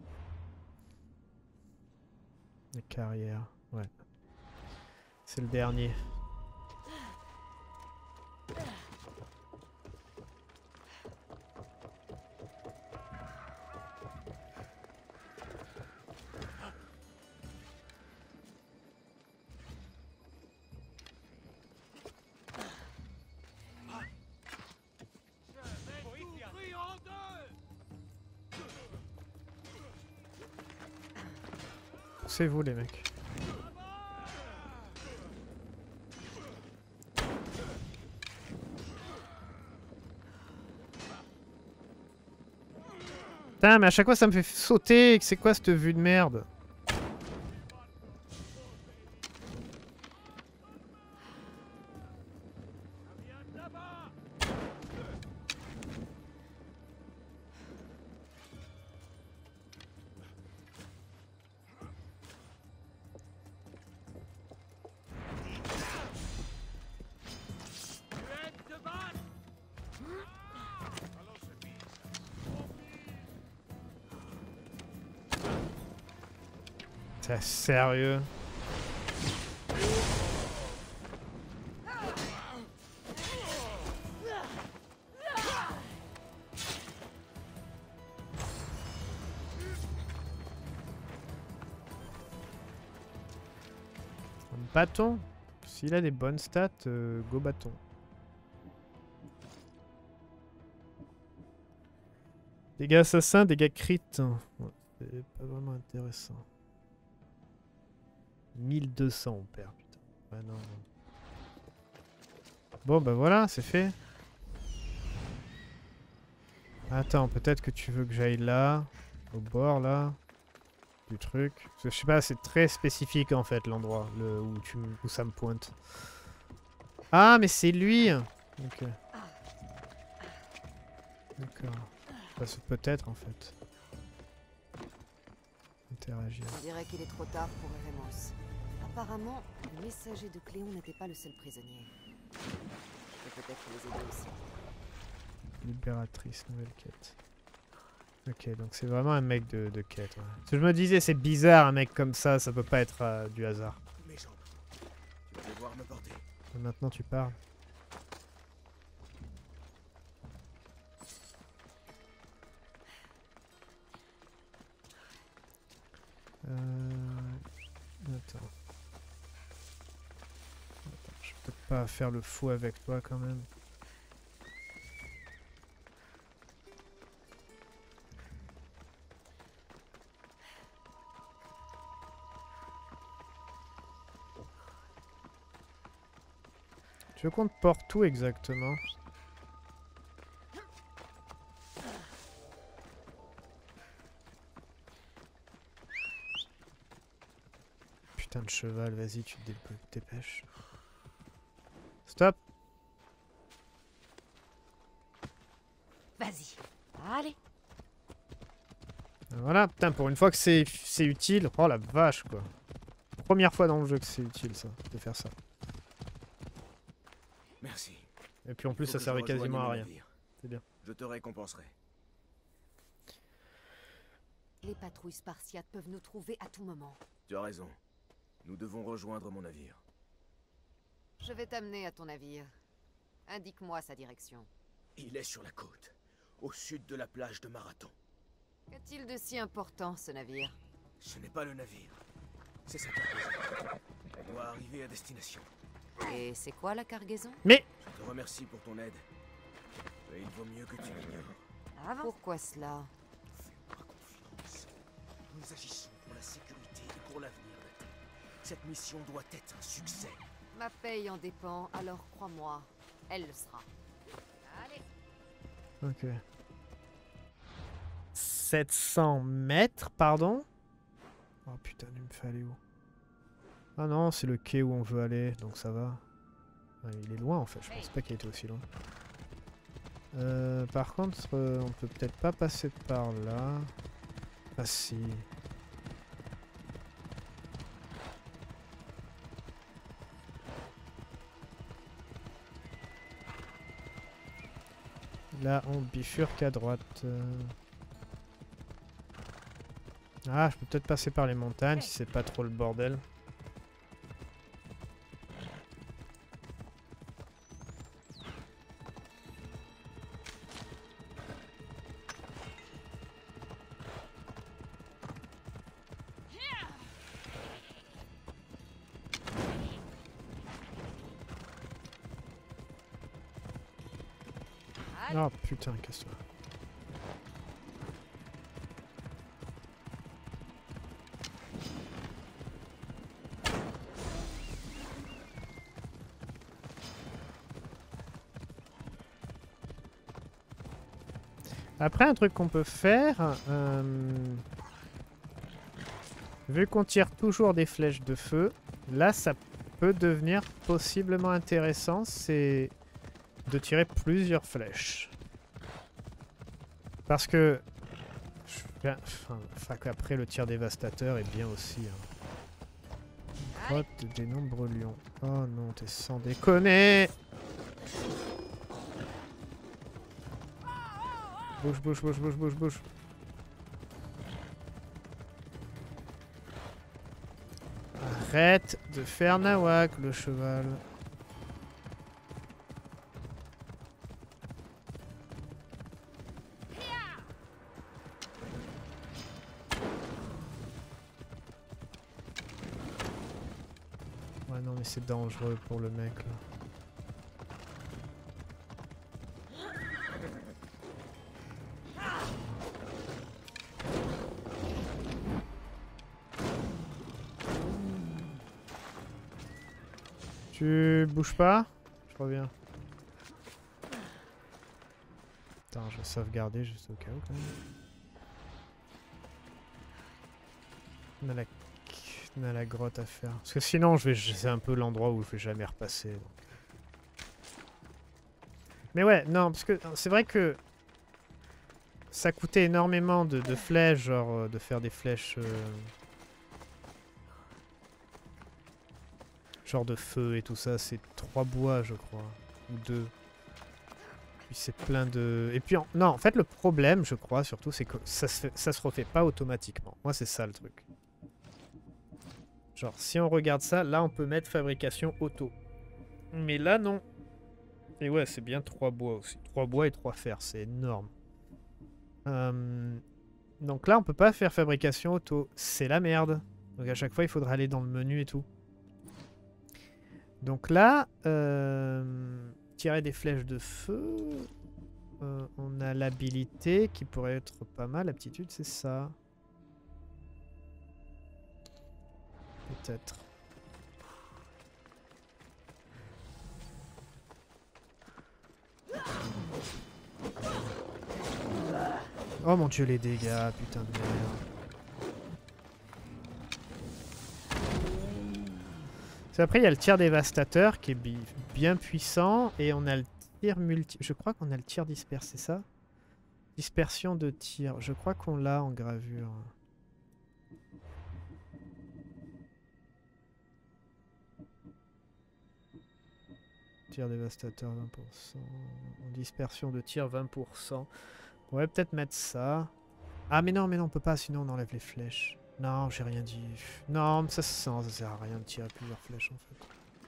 Les carrières, ouais. C'est le dernier. C'est vous les mecs. Putain, mais à chaque fois ça me fait sauter. C'est quoi cette vue de merde? T'es sérieux? Un bâton? S'il a des bonnes stats, go bâton. Dégâts assassins, dégâts crit. Ouais, c'est pas vraiment intéressant. 1200 on perd, putain. Ouais, non, non. Bon, bah voilà, c'est fait. Attends, peut-être que tu veux que j'aille là, au bord là. du truc. Parce que je sais pas, c'est très spécifique en fait l'endroit où ça me pointe. Ah, mais c'est lui! Ok. D'accord. Peut-être en fait. Interagir. On dirait qu'il est trop tard pour Eremos. Apparemment, le messager de Cléon n'était pas le seul prisonnier. Je peux peut-être les aider aussi. Libératrice, nouvelle quête. Ok, donc c'est vraiment un mec de quête. Ouais. Parce que je me disais, c'est bizarre un mec comme ça peut pas être du hasard. Mes jambes. Tu vas devoir me porter. Et maintenant tu parles. Attends. Je vais peut-être pas faire le fou avec toi quand même. Tu veux qu'on te porte où exactement? Putain de cheval, vas-y, tu te dépêches. Stop! Vas-y. Allez. Voilà, putain, pour une fois que c'est utile. Oh la vache, quoi. Première fois dans le jeu que c'est utile, ça, de faire ça. Merci. Et puis en plus, Faut ça que je servait rejoigne quasiment à mon rien. navire. C'est bien. Je te récompenserai. Les patrouilles spartiates peuvent nous trouver à tout moment. Tu as raison. Nous devons rejoindre mon navire. Je vais t'amener à ton navire. Indique-moi sa direction. Il est sur la côte, au sud de la plage de Marathon. Qu'a-t-il de si important, ce navire? Ce n'est pas le navire. C'est sa cargaison. On doit arriver à destination. Et c'est quoi la cargaison? Mais Je te remercie pour ton aide. Mais il vaut mieux que tu l'ignores. Pourquoi cela? Fais-moi confiance. Nous agissons pour la sécurité et pour l'avenir de la Terre. Cette mission doit être un succès. Ma paye en dépend, alors crois-moi, elle le sera. Allez. ok. 700 mètres, pardon? Oh putain, il me fait aller où? Ah non, c'est le quai où on veut aller, donc ça va. Ouais, il est loin en fait, je pense pas qu'il était aussi loin. Par contre, on peut peut-être pas passer par là. Ah si. Là, on bifurque à droite. Ah, je peux peut-être passer par les montagnes si c'est pas trop le bordel. Oh putain, casse-toi. Après, un truc qu'on peut faire, vu qu'on tire toujours des flèches de feu, là ça peut devenir possiblement intéressant, c'est de tirer plusieurs flèches. Parce que... Enfin, qu'après le tir dévastateur est bien aussi. Hein. Grotte des nombreux lions. Oh non, t'es sans déconner! Bouge, bouge, bouge, bouge, bouge, bouge. Arrête de faire nawak, le cheval. Ouais, non, mais c'est dangereux pour le mec, là. Tu bouges pas? Je reviens. Attends, je vais sauvegarder juste au cas où quand même. On a la grotte à faire. Parce que sinon, c'est un peu l'endroit où je vais jamais repasser. Donc. Mais ouais, non, parce que c'est vrai que ça coûtait énormément de flèches, genre de faire des flèches genre de feu et tout ça. C'est 3 bois, je crois, ou 2. Puis c'est plein de... Et puis, non, en fait, le problème, je crois, surtout, c'est que ça se refait pas automatiquement. Moi, c'est ça le truc. Genre, si on regarde ça, là, on peut mettre fabrication auto. Mais là, non. Et ouais, c'est bien 3 bois aussi. 3 bois et 3 fers, c'est énorme. Donc là, on peut pas faire fabrication auto. C'est la merde. Donc à chaque fois, il faudra aller dans le menu et tout. Donc là, tirer des flèches de feu. On a l'habilité qui pourrait être pas mal. L'aptitude, c'est ça. Peut-être. Oh mon dieu, les dégâts, putain de merde. Après, il y a le tir dévastateur qui est bien puissant. Et on a le tir multi... Je crois qu'on a le tir disperse, c'est ça? Dispersion de tir. Je crois qu'on l'a en gravure. Tir dévastateur 20%. Dispersion de tir 20%. On va peut-être mettre ça. Ah mais non, on peut pas, sinon on enlève les flèches. Non, j'ai rien dit. Non, mais ça sert à rien de tirer plusieurs flèches en fait.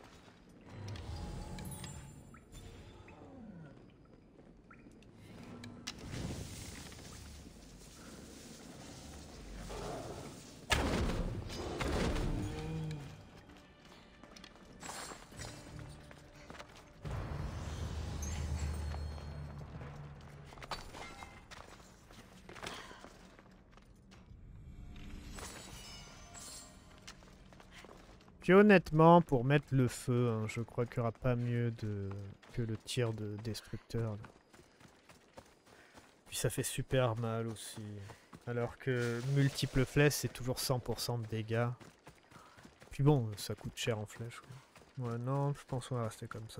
Puis honnêtement, pour mettre le feu, hein, je crois qu'il n'y aura pas mieux que le tir de destructeur. Là. Puis ça fait super mal aussi. Alors que multiples flèches, c'est toujours 100% de dégâts. Puis bon, ça coûte cher en flèches. Quoi. Ouais, non, je pense qu'on va rester comme ça.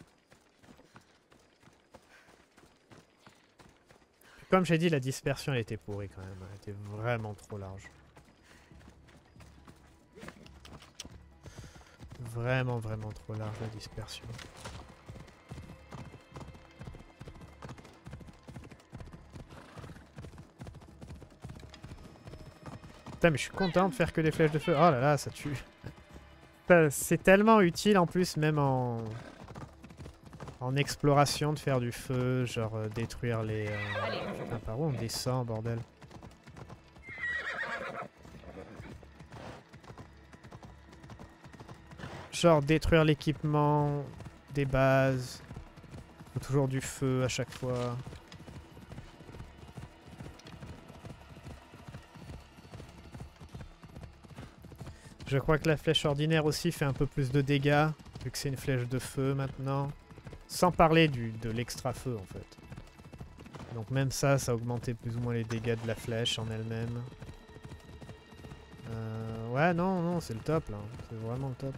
Puis comme j'ai dit, la dispersion, elle était pourrie quand même. Elle était vraiment trop large. Vraiment trop large la dispersion. Putain mais je suis content de faire que des flèches de feu. Oh là là, ça tue. C'est tellement utile en plus, même en exploration, de faire du feu, genre détruire les... Putain, par où on descend, bordel? Genre détruire l'équipement des bases. Faut toujours du feu à chaque fois. Je crois que la flèche ordinaire aussi fait un peu plus de dégâts, vu que c'est une flèche de feu maintenant. Sans parler de l'extra feu en fait. Donc même ça, ça a augmenté plus ou moins les dégâts de la flèche en elle-même. Ouais, non, c'est le top là. C'est vraiment le top.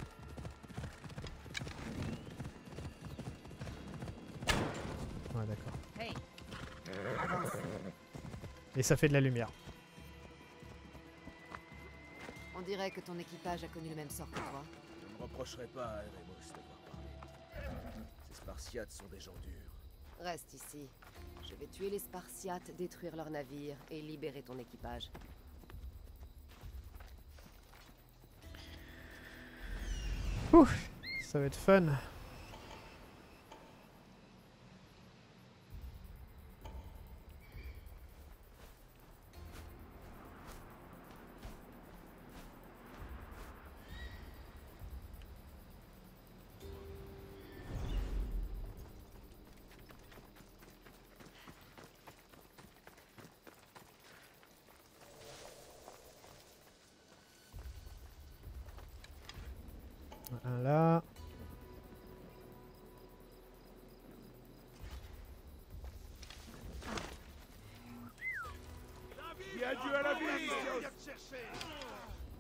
Ouais, d'accord. Et ça fait de la lumière. On dirait que ton équipage a connu le même sort que toi. Je ne me reprocherai pas à Eremos d'avoir parlé. Ces Spartiates sont des gens durs. Reste ici. Je vais tuer les Spartiates, détruire leur navire et libérer ton équipage. Ouf, ça va être fun. Voilà. Qui a dû à la vie?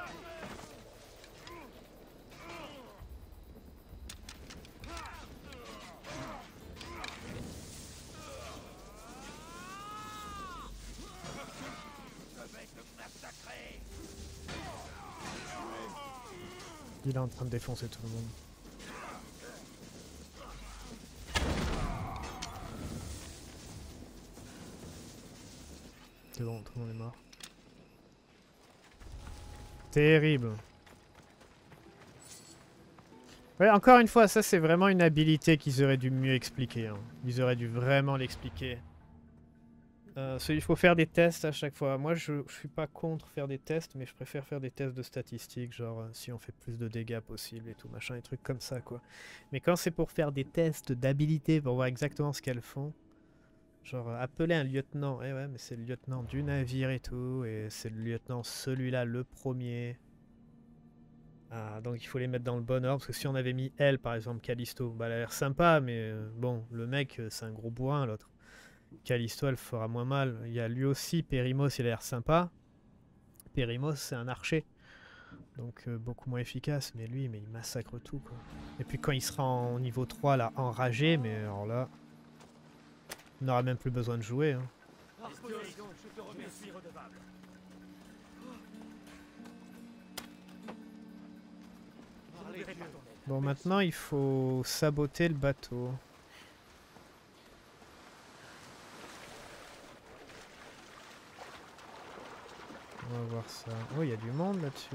Il est en train de défoncer tout le monde. C'est bon, tout le monde est mort. Terrible. Ouais, encore une fois, ça c'est vraiment une habilité qu'ils auraient dû mieux expliquer. Hein. Ils auraient dû vraiment l'expliquer. Il faut faire des tests à chaque fois. Moi, je suis pas contre faire des tests, mais je préfère faire des tests de statistiques, genre si on fait plus de dégâts possible et tout, machin, des trucs comme ça, quoi. Mais quand c'est pour faire des tests d'habilité pour voir exactement ce qu'elles font, genre appeler un lieutenant, eh ouais, mais c'est le lieutenant du navire et tout, et c'est le lieutenant celui-là, le premier. Ah, donc il faut les mettre dans le bon ordre, parce que si on avait mis elle, par exemple, Callisto, bah elle a l'air sympa, mais bon, le mec, c'est un gros bourrin, l'autre. Callisto, elle fera moins mal. Il y a lui aussi, Périmos, il a l'air sympa. Périmos, c'est un archer. Donc beaucoup moins efficace. Mais lui, il massacre tout, quoi. Et puis quand il sera en niveau 3, là, enragé, mais alors là... Il n'aura même plus besoin de jouer. Hein. Je te remercie, redevable. Bon, maintenant, il faut saboter le bateau. On va voir ça. Oh, il y a du monde là-dessus.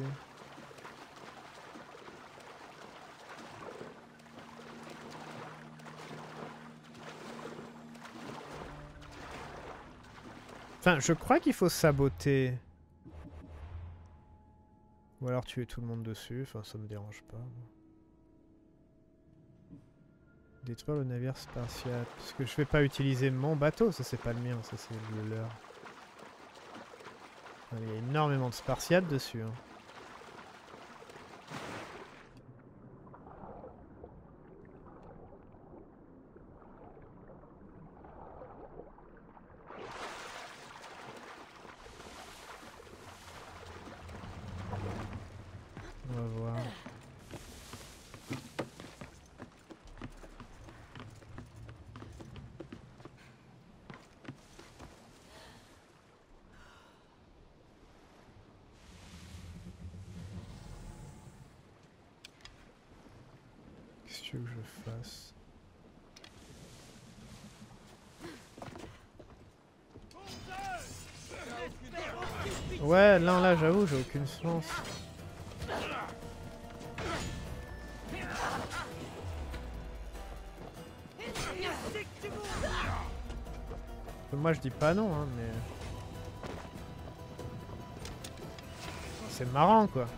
Enfin, je crois qu'il faut saboter. Ou alors tuer tout le monde dessus. Enfin, ça me dérange pas. Détruire le navire spatial. Parce que je vais pas utiliser mon bateau. Ça, c'est pas le mien. Ça, c'est le leur. Il y a énormément de spartiates dessus. Hein. On va voir. Qu'est-ce que tu veux que je fasse? Ouais, là, j'avoue, j'ai aucune chance. Moi, je dis pas non, hein, mais... C'est marrant, quoi.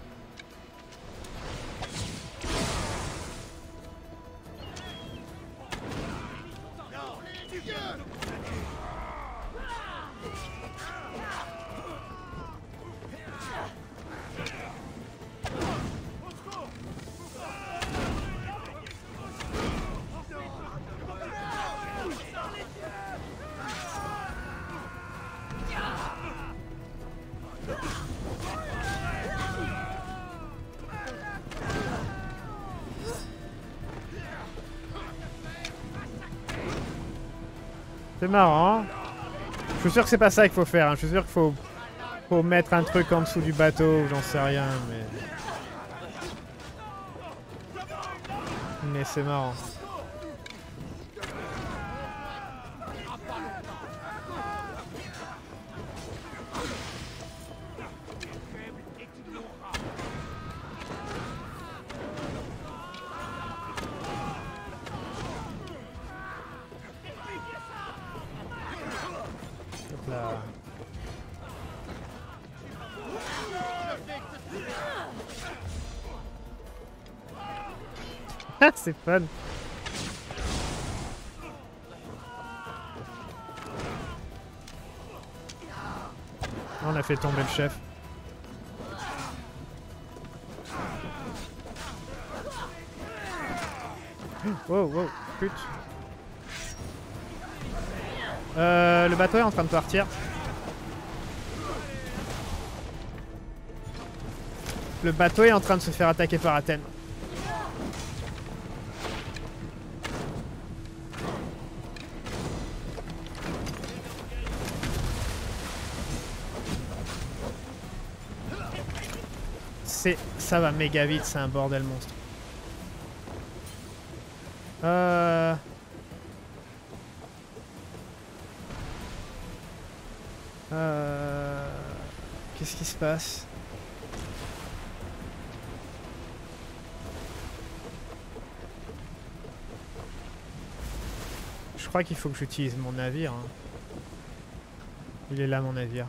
C'est marrant. Je suis sûr que c'est pas ça qu'il faut faire. Hein. Je suis sûr qu'il faut mettre un truc en dessous du bateau, j'en sais rien, mais c'est marrant. C'est fun. On a fait tomber le chef. Wow, wow, pute. Le bateau est en train de partir. Le bateau est en train de se faire attaquer par Athènes. Ça va méga vite, c'est un bordel monstre. Qu'est-ce qui se passe? Je crois qu'il faut que j'utilise mon navire. Hein. Il est là mon navire.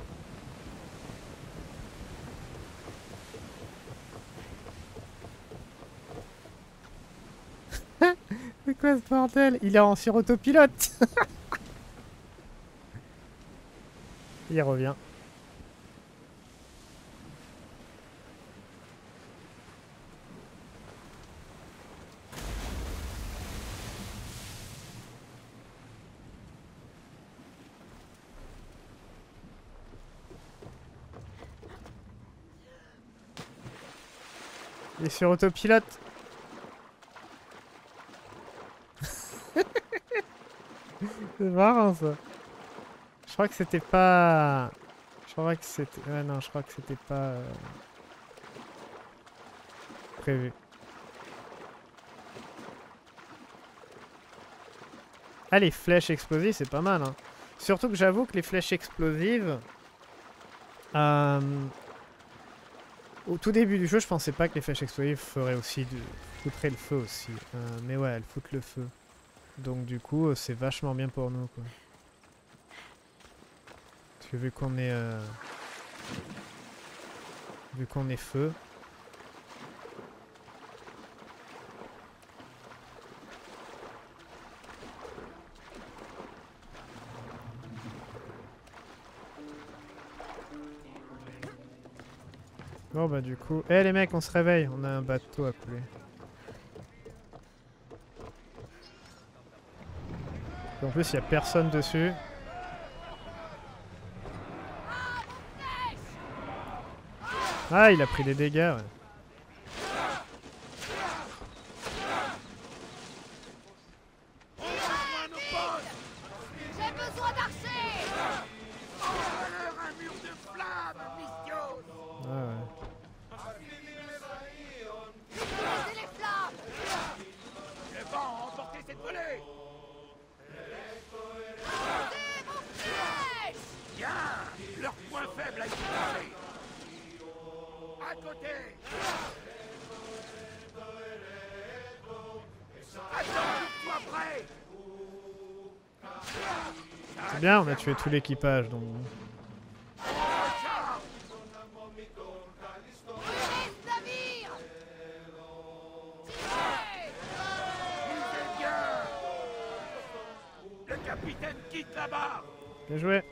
C'est quoi ce bordel? Il est sur autopilote. Il revient. Il est sur autopilote. C'est marrant ça. Je crois que c'était pas... Je crois que c'était... Ouais non, je crois que c'était pas... prévu. Ah, les flèches explosives, c'est pas mal. Hein. Surtout que j'avoue que les flèches explosives... Au tout début du jeu, je pensais pas que les flèches explosives feraient aussi foutraient le feu aussi. Mais ouais, elles foutent le feu. Donc du coup, c'est vachement bien pour nous, quoi. Parce que vu qu'on est... Vu qu'on est feu... Bon bah du coup... Eh les mecs, on se réveille, on a un bateau à couler. En plus, il n'y a personne dessus. Ah, il a pris des dégâts, ouais. J'ai besoin d'archers! Envoie-leur un mur de flammes, Mystios! Ah ouais. Utilisez les flammes! Le vent a emporté cette volée! Posez vos flèches! Bien! Leur point faible a été touché! À côté! Attends, sois prêt! C'est bien, on a tué tout l'équipage, donc... Navire! Le capitaine quitte là-bas! Bien joué.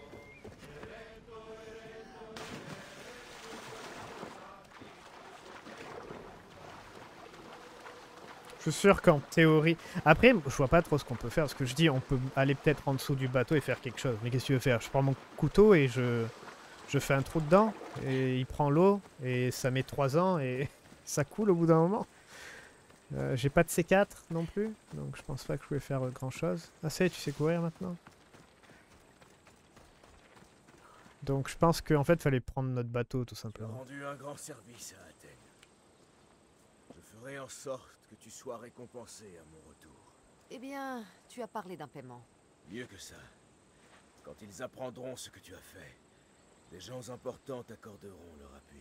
Je suis sûr qu'en théorie... Après, je vois pas trop ce qu'on peut faire. Ce que je dis, on peut aller peut-être en dessous du bateau et faire quelque chose. Mais qu'est-ce que tu veux faire? Je prends mon couteau et je fais un trou dedans. Et il prend l'eau. Et ça met 3 ans et ça coule au bout d'un moment. J'ai pas de C4 non plus. Donc je pense pas que je pouvais faire grand-chose. Ah ça y est, tu sais courir maintenant? Donc je pense qu'en fait, fallait prendre notre bateau tout Tu as simplement. rendu un grand service à Athènes. Je ferai en sorte que tu sois récompensé à mon retour. Eh bien, tu as parlé d'un paiement. Mieux que ça. Quand ils apprendront ce que tu as fait, des gens importants t'accorderont leur appui.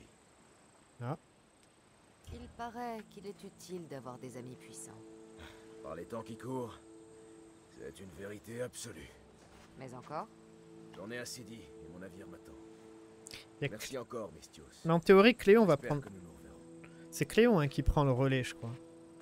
Il paraît qu'il est utile d'avoir des amis puissants. Par les temps qui courent, c'est une vérité absolue. Mais encore? J'en ai assez dit et mon navire m'attend. Y a que- Merci encore, Mystios. Mais en théorie, Cléon va J'espère prendre... que nous nous reverrons. C'est Cléon hein, qui prend le relais, je crois.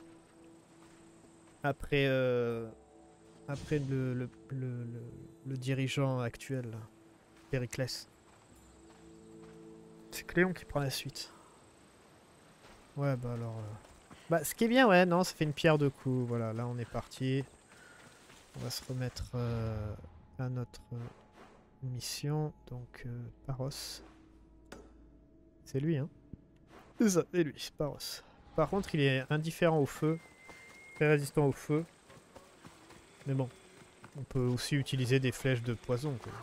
Après, après le dirigeant actuel, là, Périclès. C'est Cléon qui prend la suite. Ouais, bah alors... Bah, ce qui est bien, ouais, non, ça fait une pierre deux coups. Voilà, là, on est parti. On va se remettre à notre mission. Donc, Paros. C'est lui, hein. C'est ça, c'est lui, Paros. Par contre, il est indifférent au feu. Très résistant au feu. Mais bon, on peut aussi utiliser des flèches de poison, quoi.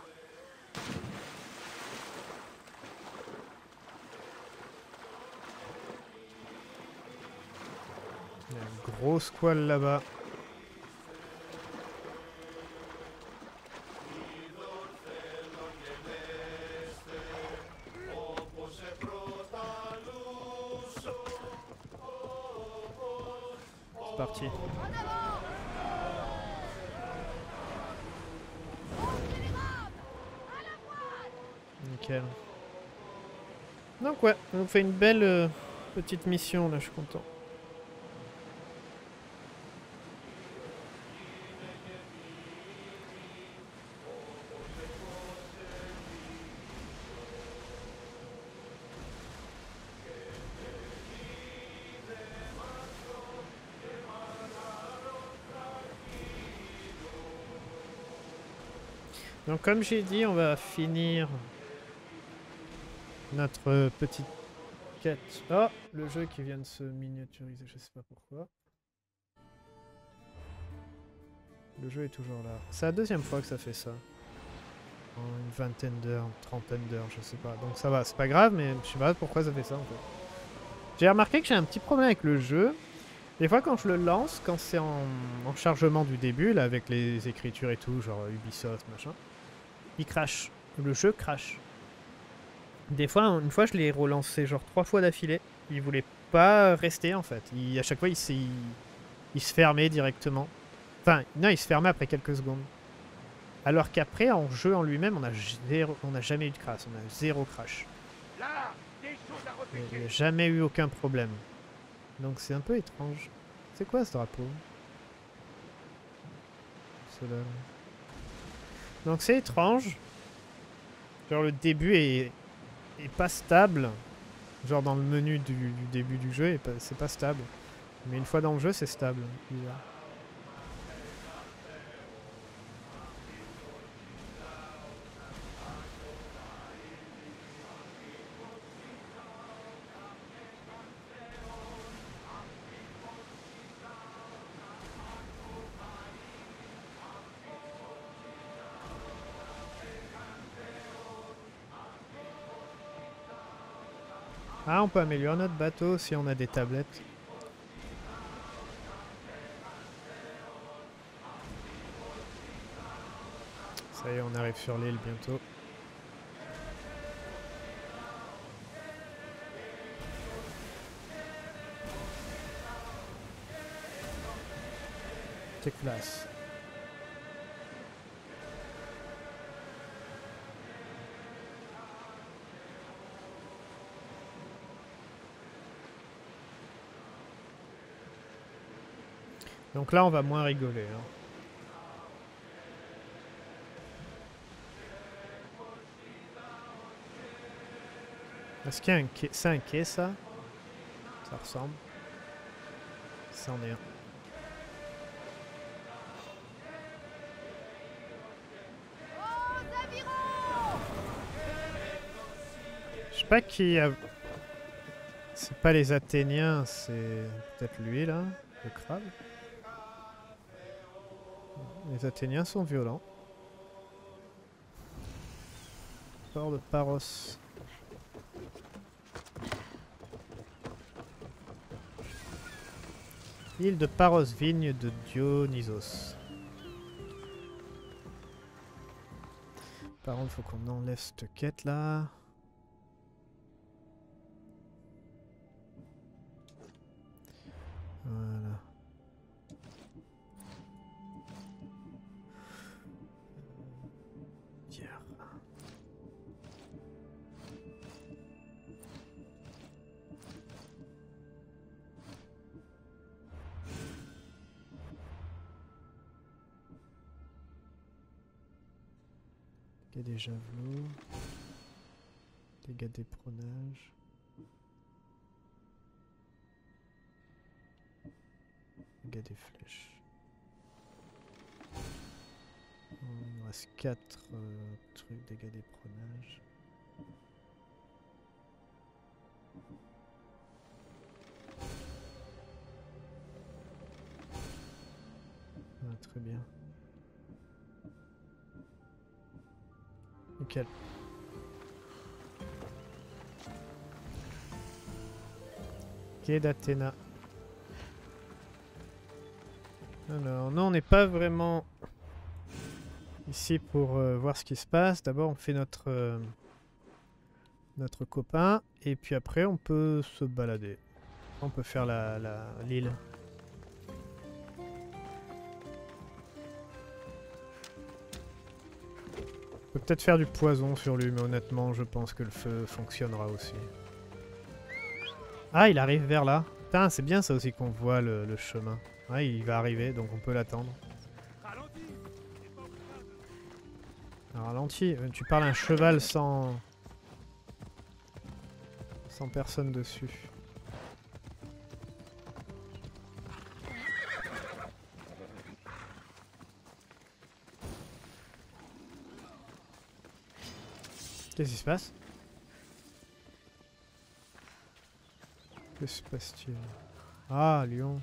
Il y a un gros squal là-bas. C'est parti. Nickel. Donc ouais, on fait une belle petite mission là, je suis content. Donc comme j'ai dit, on va finir notre petite quête. Oh, le jeu qui vient de se miniaturiser, je sais pas pourquoi. Le jeu est toujours là. C'est la deuxième fois que ça fait ça. En une vingtaine d'heures, une trentaine d'heures, je sais pas. Donc ça va, c'est pas grave, mais je sais pas pourquoi ça fait ça en fait. J'ai remarqué que j'ai un petit problème avec le jeu. Des fois quand je le lance, quand c'est en chargement du début, là avec les écritures et tout, genre Ubisoft, machin, il crache. Le jeu crache. Des fois, une fois je l'ai relancé genre 3 fois d'affilée. Il voulait pas rester en fait. À chaque fois il se fermait directement. Enfin, non, il se fermait après quelques secondes. Alors qu'après, en jeu en lui-même, on n'a jamais eu de crash. On a zéro crash. Là, des choses à Il n'y a repérer. jamais eu aucun problème. Donc c'est un peu étrange. C'est quoi ce drapeau? Cela. Donc c'est étrange. Genre le début est pas stable. Genre dans le menu du début du jeu, c'est pas stable. Mais une fois dans le jeu, c'est stable. Bizarre. Ah, on peut améliorer notre bateau si on a des tablettes. Ça y est, on arrive sur l'île bientôt. C'est classe. Donc là, on va moins rigoler. Hein. Est-ce qu'il y a un quai? C'est un quai, ça? Ça ressemble. C'en est un. Je sais pas qui a... C'est pas les Athéniens, c'est peut-être lui, là, le crabe. Les Athéniens sont violents. Port de Paros. Île de Paros, vigne de Dionysos. Par contre, faut qu'on enlève cette quête là. Voilà. Hier. Dégâts des javelots. Dégâts des pronages. Dégâts des flèches. Il nous reste 4 trucs, dégâts des pronages. très bien. Nickel. Quai d'Athéna. Alors, non, on n'est pas vraiment ici pour voir ce qui se passe. D'abord, on fait notre copain. Et puis après, on peut se balader. On peut faire l'île. On peut peut-être faire du poison sur lui, mais honnêtement, je pense que le feu fonctionnera aussi. Ah, il arrive vers là. Putain, c'est bien ça aussi qu'on voit le chemin. Ouais, il va arriver, donc on peut l'attendre. Ralenti. Tu parles à un cheval sans personne dessus. Qu'est-ce qui se passe? Que se passe-t-il? Ah, lion.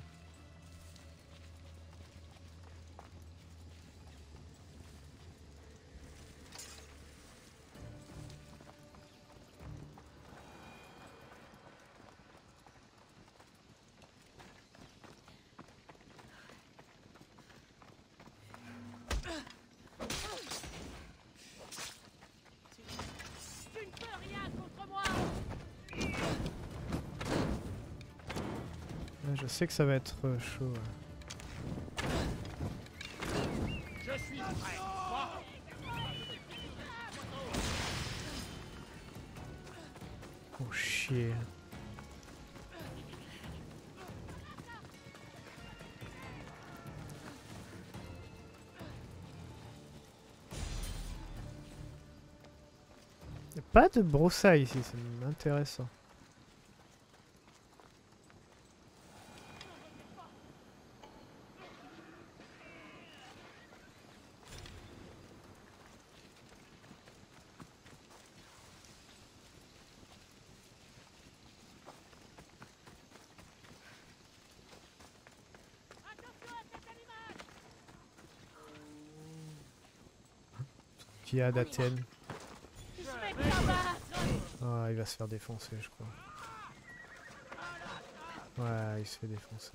Je sais que ça va être chaud. Ouais. Je suis prêt. Oh chier. Y a pas de broussailles ici, c'est intéressant. Qui a d'Athènes. Ah, il va se faire défoncer, je crois. Ouais, il se fait défoncer.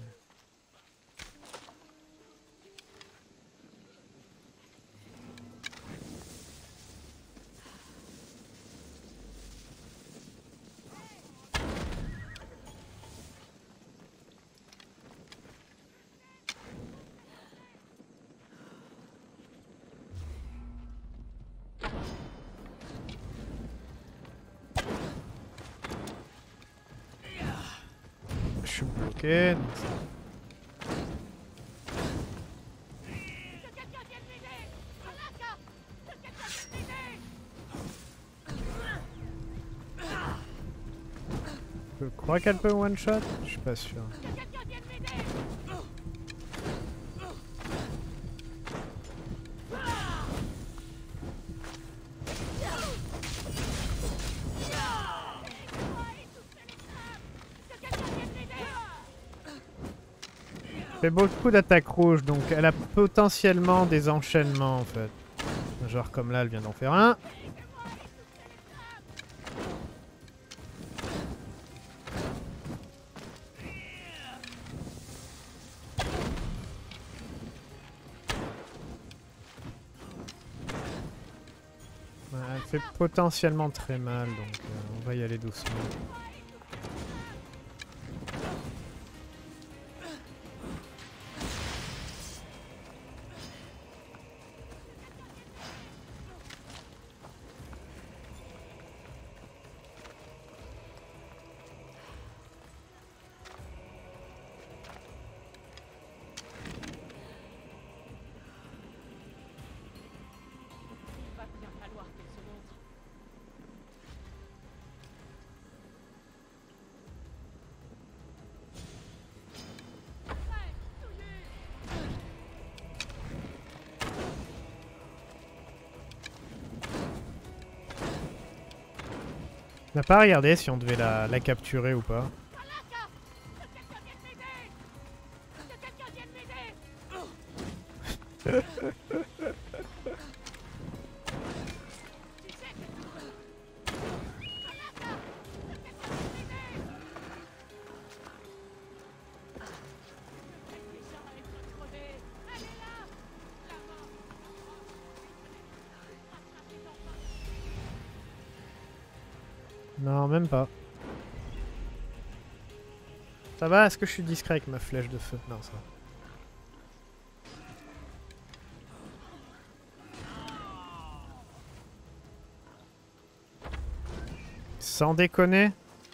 Je suis bloqué. Je crois qu'elle peut one shot. Je suis pas sûr. Elle fait beaucoup d'attaques rouges, donc elle a potentiellement des enchaînements en fait. Genre comme là, elle vient d'en faire un. Ouais, elle fait potentiellement très mal, donc on va y aller doucement. On n'a pas regardé si on devait la capturer ou pas. Non, même pas. Ça va? Est-ce que je suis discret avec ma flèche de feu? Non, ça va. Sans déconner.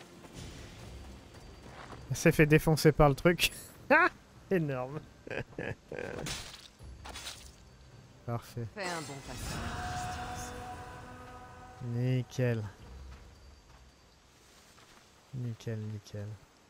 Elle s'est fait défoncer par le truc. Énorme. Parfait. Fais un bon passage. Nickel. Nickel, nickel.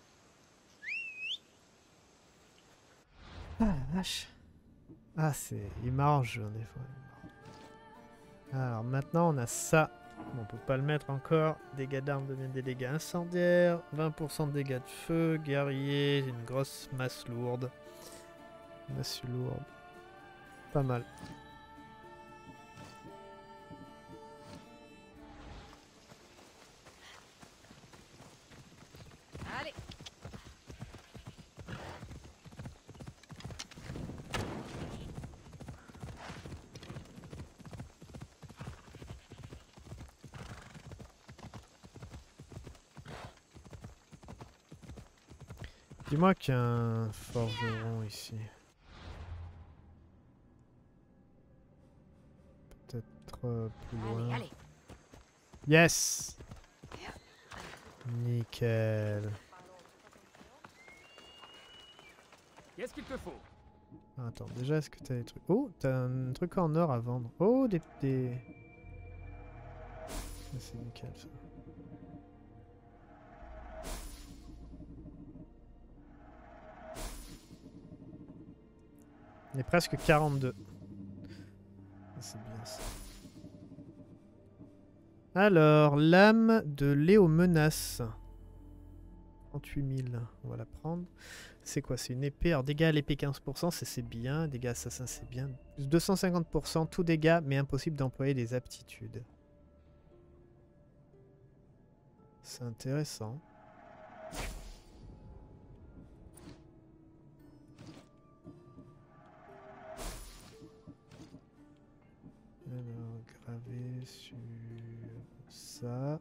Ah la vache. Ah c'est... Il m'arrange des fois. Alors maintenant on a ça. Bon, on peut pas le mettre encore. Dégâts d'armes deviennent des dégâts incendiaires. 20% de dégâts de feu. Guerrier. Une grosse masse lourde. Masse lourde. Pas mal. Allez. Dis-moi qu'il y a un forgeron ici. Peut-être plus loin. Allez, allez. Yes! Nickel. Qu'est-ce qu'il te faut? Attends, déjà, est-ce que t'as des trucs... Oh, t'as un truc en or à vendre. Oh, des... Ah, c'est nickel, ça. Il est presque 42. C'est bien ça. Alors, lame de Léo Menace. 38 000. On va la prendre. C'est quoi? C'est une épée. Alors, dégâts à l'épée 15%, c'est bien. Dégâts assassin, c'est bien. Plus 250%, tout dégâts, mais impossible d'employer des aptitudes. C'est intéressant. Alors, gravé sur ça.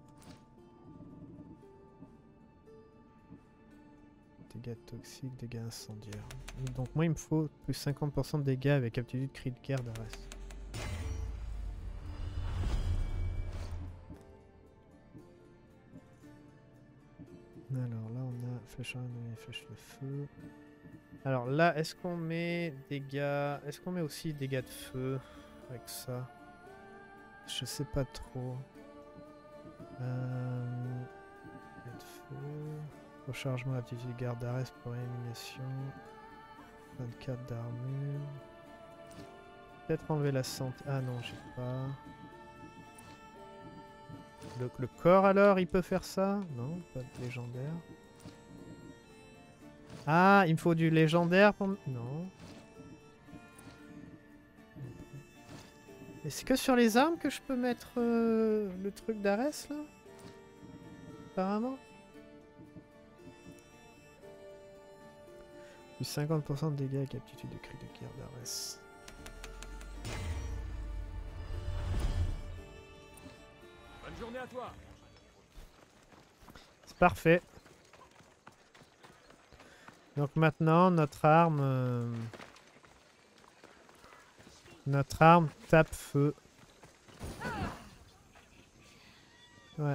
Dégâts toxiques, dégâts incendiaires. Donc moi il me faut plus 50% de dégâts avec aptitude cri de guerre d'Ares. Alors là on a flèche ennemi, flèche de feu. Alors là est-ce qu'on met dégâts... Est-ce qu'on met aussi dégâts de feu avec ça? Je sais pas trop. Dégâts de feu... Rechargement d'aptitude garde d'Ares pour élimination. 24 d'armure. Peut-être enlever la santé. Ah non, j'ai pas. Le corps alors, il peut faire ça? Non, pas de légendaire. Ah, il me faut du légendaire pour... Non. Et c'est que sur les armes que je peux mettre le truc d'Ares là? Apparemment. Plus 50% de dégâts avec aptitude de cri de guerre d'Ares. Bonne journée à toi. C'est parfait. Donc maintenant, notre arme tape feu. Ouais.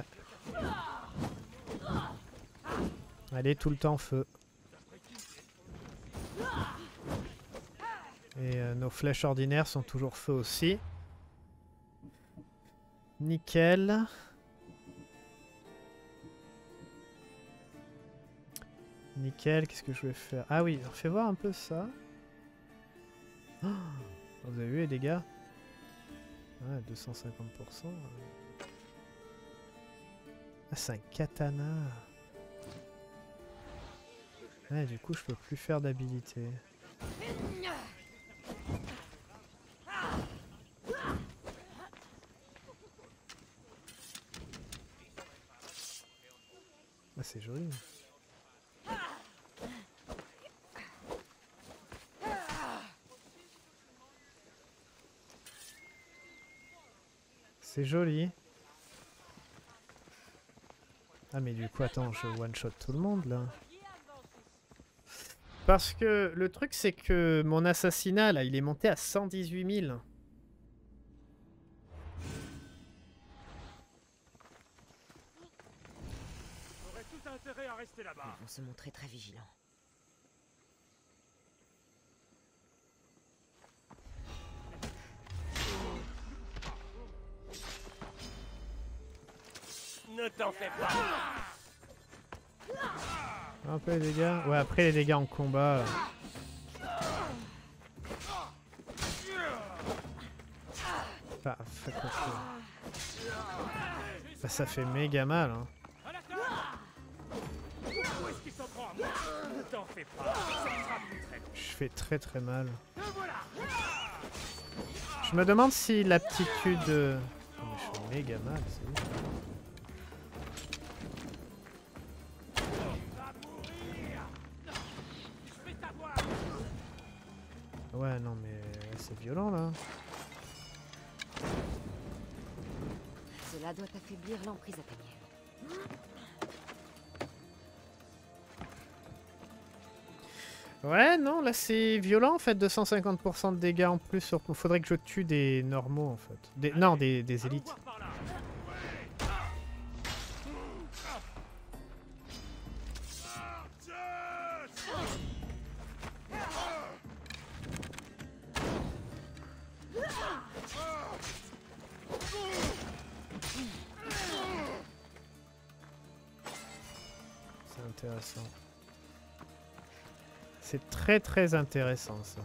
Elle est tout le temps feu. Et nos flèches ordinaires sont toujours feu aussi. Nickel. Nickel, qu'est-ce que je vais faire? Ah oui, fais voir un peu ça. Oh, vous avez vu les dégâts? Ouais, 250%. Ah, c'est un katana. Ouais, du coup, je peux plus faire d'habilité. c'est joli. C'est joli. Ah mais du coup attends, je one-shot tout le monde là. Parce que le truc c'est que mon assassinat là, il est monté à 118 000. On aurait tout intérêt à rester là-bas. Ils vont se montrer très vigilants. Ne t'en fais pas. Un peu les dégâts. Ouais, après les dégâts en combat. Bah, bah, ça fait méga mal. Hein. À la table. Où est-ce qu'il s'en prend à moi? Ne t'en fais pas. Ça sera plus très long. Je fais très très mal. Te voilà. Je me demande si l'aptitude... Oh, mais je fais méga mal, c'est ouf. Va mourir. Je vais t'avoir. Ouais, non mais c'est violent là. Cela doit affaiblir l'emprise athénienne. Ouais, non, là c'est violent en fait, 250% de dégâts en plus. Faudrait que je tue des normaux en fait. Non, des élites. Voir par là. C'est intéressant. C'est très très intéressant ça.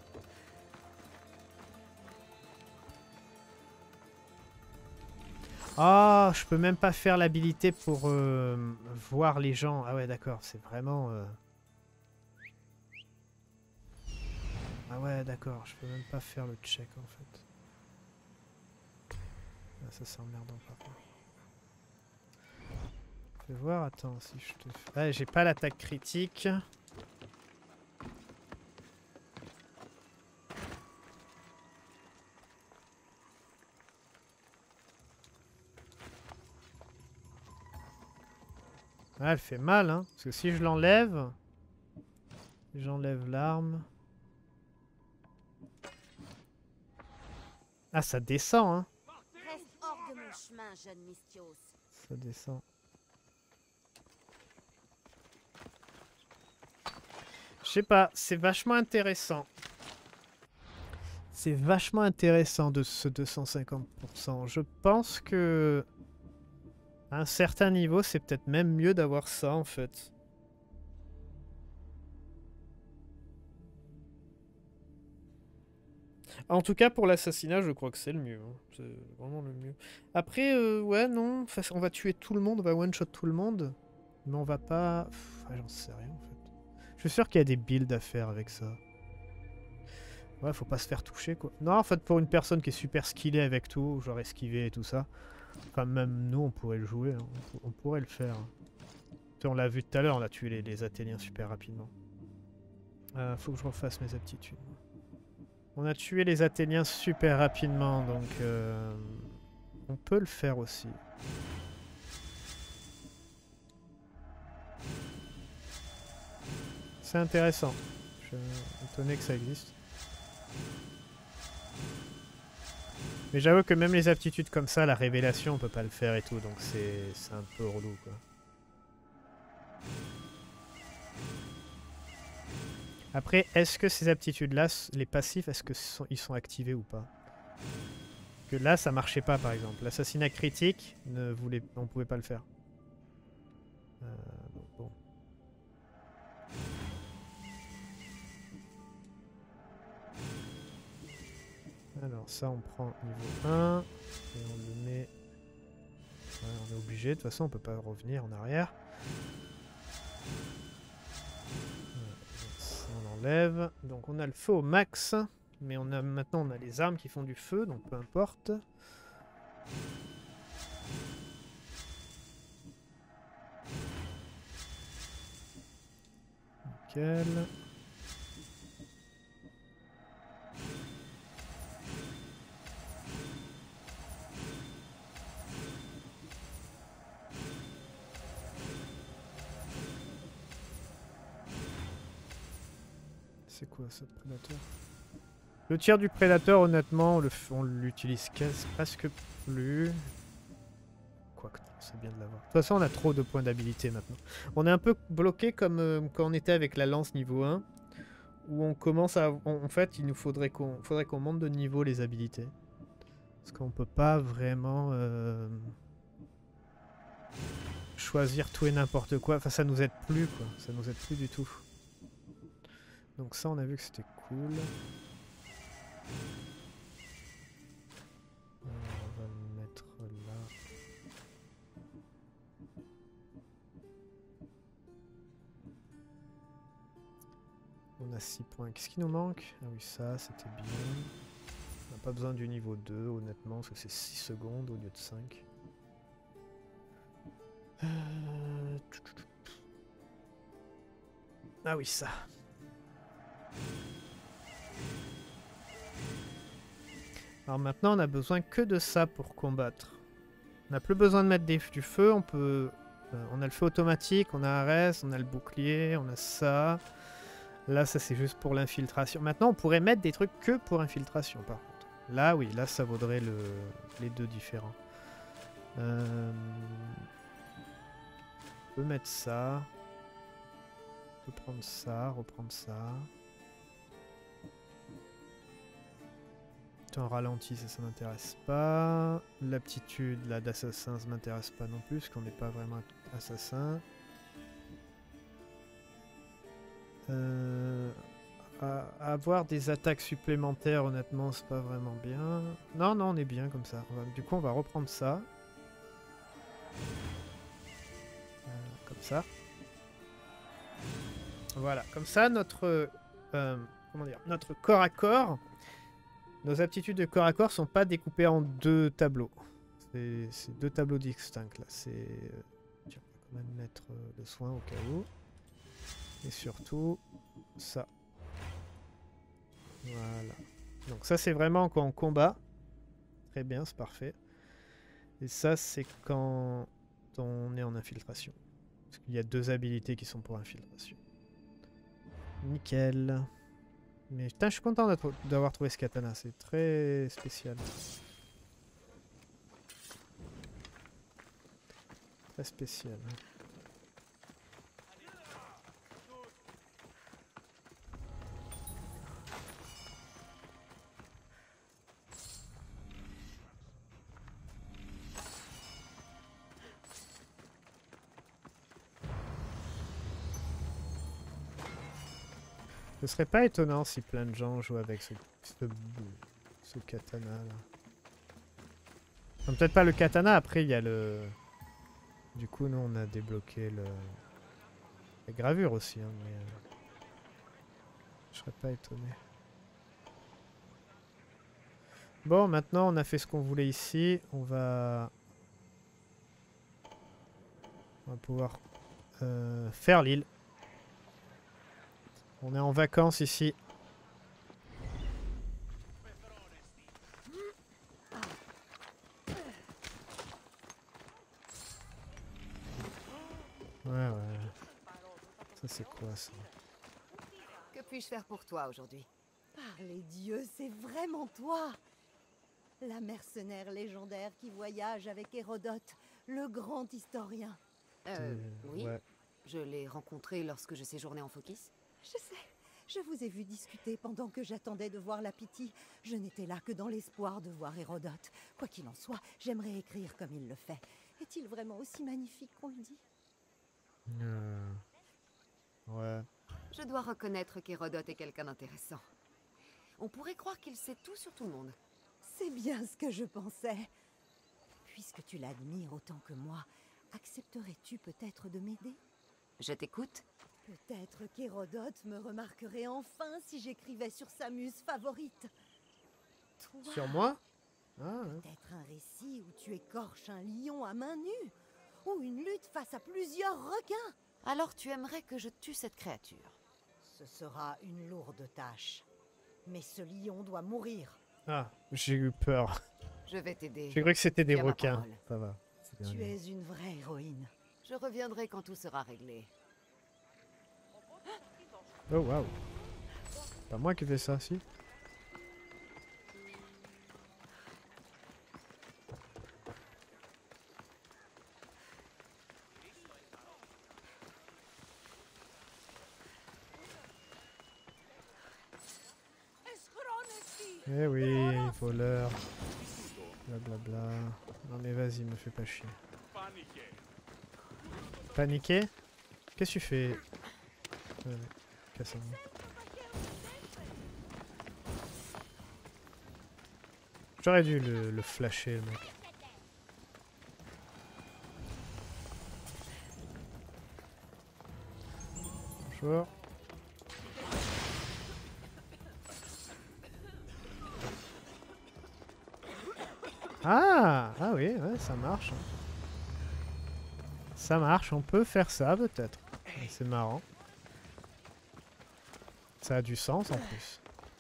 Ah, je peux même pas faire l'habilité pour voir les gens. Ah ouais, d'accord, c'est vraiment... Ah ouais, d'accord, je peux même pas faire le check en fait. Ah, ça c'est emmerdant par contre. Je vais voir, attends, si je te fais... Ah, j'ai pas l'attaque critique. Ah, elle fait mal, hein. Parce que si je l'enlève... J'enlève l'arme. Ah, ça descend, hein. Reste hors de mon chemin, jeune Mystios. Ça descend. Je sais pas, c'est vachement intéressant. C'est vachement intéressant de ce 250%. Je pense que... à un certain niveau, c'est peut-être même mieux d'avoir ça, en fait. En tout cas, pour l'assassinat, je crois que c'est le mieux. Hein. C'est vraiment le mieux. Après, ouais, non. Enfin, on va tuer tout le monde, on va one-shot tout le monde. Mais on va pas... J'en sais rien, en fait. Je suis sûr qu'il y a des builds à faire avec ça. Ouais, faut pas se faire toucher, quoi. Non, en fait, pour une personne qui est super skillée avec tout, genre esquiver et tout ça, enfin, même nous, on pourrait le jouer. Hein. On pourrait le faire. Tu sais, on l'a vu tout à l'heure, on a tué les Athéniens super rapidement. Faut que je refasse mes aptitudes. On a tué les Athéniens super rapidement, donc on peut le faire aussi. C'est intéressant. Je suis étonné que ça existe. Mais j'avoue que même les aptitudes comme ça, la révélation, on peut pas le faire et tout, donc c'est un peu relou, quoi. Après, est-ce que ces aptitudes-là, les passifs, est-ce que ils sont activés ou pas? Que là, ça marchait pas, par exemple. L'assassinat critique, on pouvait pas le faire. Bon. Alors ça, on prend niveau 1 et on le met... Ouais, on est obligé, de toute façon, on peut pas revenir en arrière. On enlève. Donc on a le feu au max, mais maintenant on a les armes qui font du feu, donc peu importe. Nickel. C'est quoi ce prédateur? Le tir du prédateur, honnêtement, on l'utilise presque plus. Quoique, c'est bien de l'avoir. De toute façon, on a trop de points d'habilité maintenant. On est un peu bloqué comme quand on était avec la lance niveau 1, où on commence à... En fait, il nous faudrait qu'on monte de niveau les habilités. Parce qu'on peut pas vraiment choisir tout et n'importe quoi. Enfin, ça nous aide plus, quoi. Ça nous aide plus du tout. Donc ça, on a vu que c'était cool. On va le mettre là. On a 6 points. Qu'est-ce qui nous manque? Ah oui, ça, c'était bien. On n'a pas besoin du niveau 2, honnêtement, parce que c'est 6 secondes au lieu de 5. Ah oui, ça. Alors maintenant, on a besoin que de ça pour combattre. On n'a plus besoin de mettre du feu. On peut, on a le feu automatique, on a Ares, on a le bouclier, on a ça. Là, ça c'est juste pour l'infiltration. Maintenant, on pourrait mettre des trucs que pour infiltration, par contre. Là, oui, là, ça vaudrait les deux différents. On peut mettre ça. On peut prendre ça, reprendre ça. En ralenti, ça m'intéresse pas. L'aptitude là d'assassin, ça m'intéresse pas non plus, parce qu'on n'est pas vraiment assassin. Avoir des attaques supplémentaires, honnêtement, c'est pas vraiment bien. Non, non, on est bien comme ça. Du coup, on va reprendre ça. Comme ça. Voilà, comme ça, notre comment dire, notre corps à corps, nos aptitudes de corps à corps sont pas découpées en deux tableaux. C'est deux tableaux distincts là. C'est, tiens, on va quand même mettre le soin au cas où. Et surtout ça. Voilà. Donc ça c'est vraiment quand on combat. Très bien, c'est parfait. Et ça c'est quand on est en infiltration. Parce qu'il y a deux habilités qui sont pour infiltration. Nickel. Mais putain, je suis content d'avoir trouvé ce katana, c'est très spécial. Très spécial. Ce serait pas étonnant si plein de gens jouent avec ce katana là. Enfin, peut-être pas le katana, après il y a le... Du coup nous on a débloqué la gravure aussi, hein, mais... Je serais pas étonné. Bon, maintenant on a fait ce qu'on voulait ici, on va pouvoir faire l'île. On est en vacances ici. Ouais. Ça c'est quoi ça? Que puis-je faire pour toi aujourd'hui? Par les dieux, c'est vraiment toi! La mercenaire légendaire qui voyage avec Hérodote, le grand historien. Oui. Ouais. Je l'ai rencontré lorsque je séjournais en Phokis. Je sais, je vous ai vu discuter pendant que j'attendais de voir la Pythie. Je n'étais là que dans l'espoir de voir Hérodote. Quoi qu'il en soit, j'aimerais écrire comme il le fait. Est-il vraiment aussi magnifique qu'on le dit? Ouais. Je dois reconnaître qu'Hérodote est quelqu'un d'intéressant. On pourrait croire qu'il sait tout sur tout le monde. C'est bien ce que je pensais. Puisque tu l'admires autant que moi, accepterais-tu peut-être de m'aider? Je t'écoute. Peut-être qu'Hérodote me remarquerait enfin si j'écrivais sur sa muse favorite. Toi, Sur moi? Ah, ouais. peut-être un récit où tu écorches un lion à main nue, ou une lutte face à plusieurs requins. Alors tu aimerais que je tue cette créature? Ce sera une lourde tâche. Mais ce lion doit mourir. Ah, j'ai eu peur. Je vais t'aider. J'ai cru que c'était des Tiens ma requins. parole. Ça va. c'est bien Tu dit. es une vraie héroïne. Je reviendrai quand tout sera réglé. Oh waouh. Pas moi qui fais ça, si. Eh oui, voleur. Blablabla. Non mais vas-y, me fais pas chier. Paniquer? Qu'est-ce que tu fais? Cassandre. J'aurais dû le flasher, le mec. Bonjour. Ah! Ah oui, ouais, ça marche. Ça marche, on peut faire ça peut-être. C'est marrant. Ça a du sens en plus.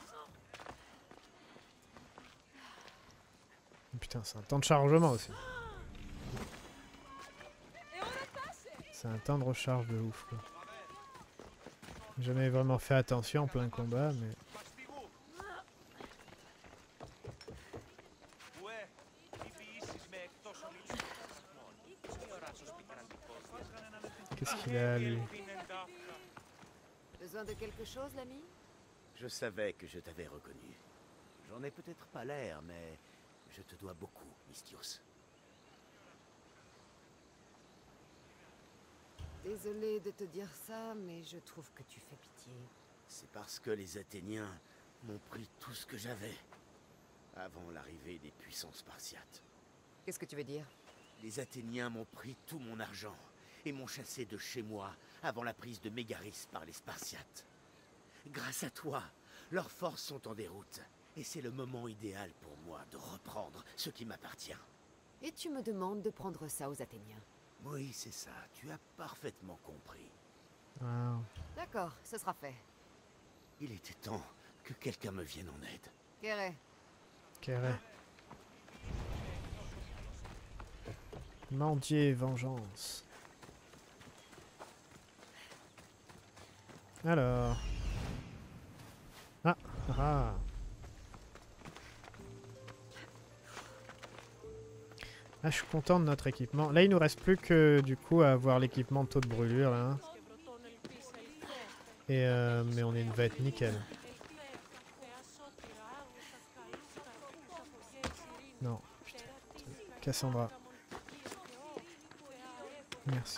Putain, c'est un temps de chargement aussi. C'est un temps de recharge de ouf, quoi. J'ai jamais vraiment fait attention en plein combat, mais... Qu'est-ce qu'il a, lui? Besoin de quelque chose, l'ami? Je savais que je t'avais reconnu. J'en ai peut-être pas l'air, mais je te dois beaucoup, Misthios. Désolée de te dire ça, mais je trouve que tu fais pitié. C'est parce que les Athéniens m'ont pris tout ce que j'avais avant l'arrivée des puissances spartiates. Qu'est-ce que tu veux dire? Les Athéniens m'ont pris tout mon argent et m'ont chassé de chez moi avant la prise de Mégaris par les Spartiates. Grâce à toi, leurs forces sont en déroute et c'est le moment idéal pour moi de reprendre ce qui m'appartient. Et tu me demandes de prendre ça aux Athéniens. Oui, c'est ça, tu as parfaitement compris. Wow. D'accord, ce sera fait. Il était temps que quelqu'un me vienne en aide. Kéré, Carré. Mendier, vengeance. Alors. Ah, ah. Ah, je suis content de notre équipement. Là, il nous reste plus que du coup à avoir l'équipement de taux de brûlure là. Et mais on va être nickel. Non, putain. Cassandra. Merci.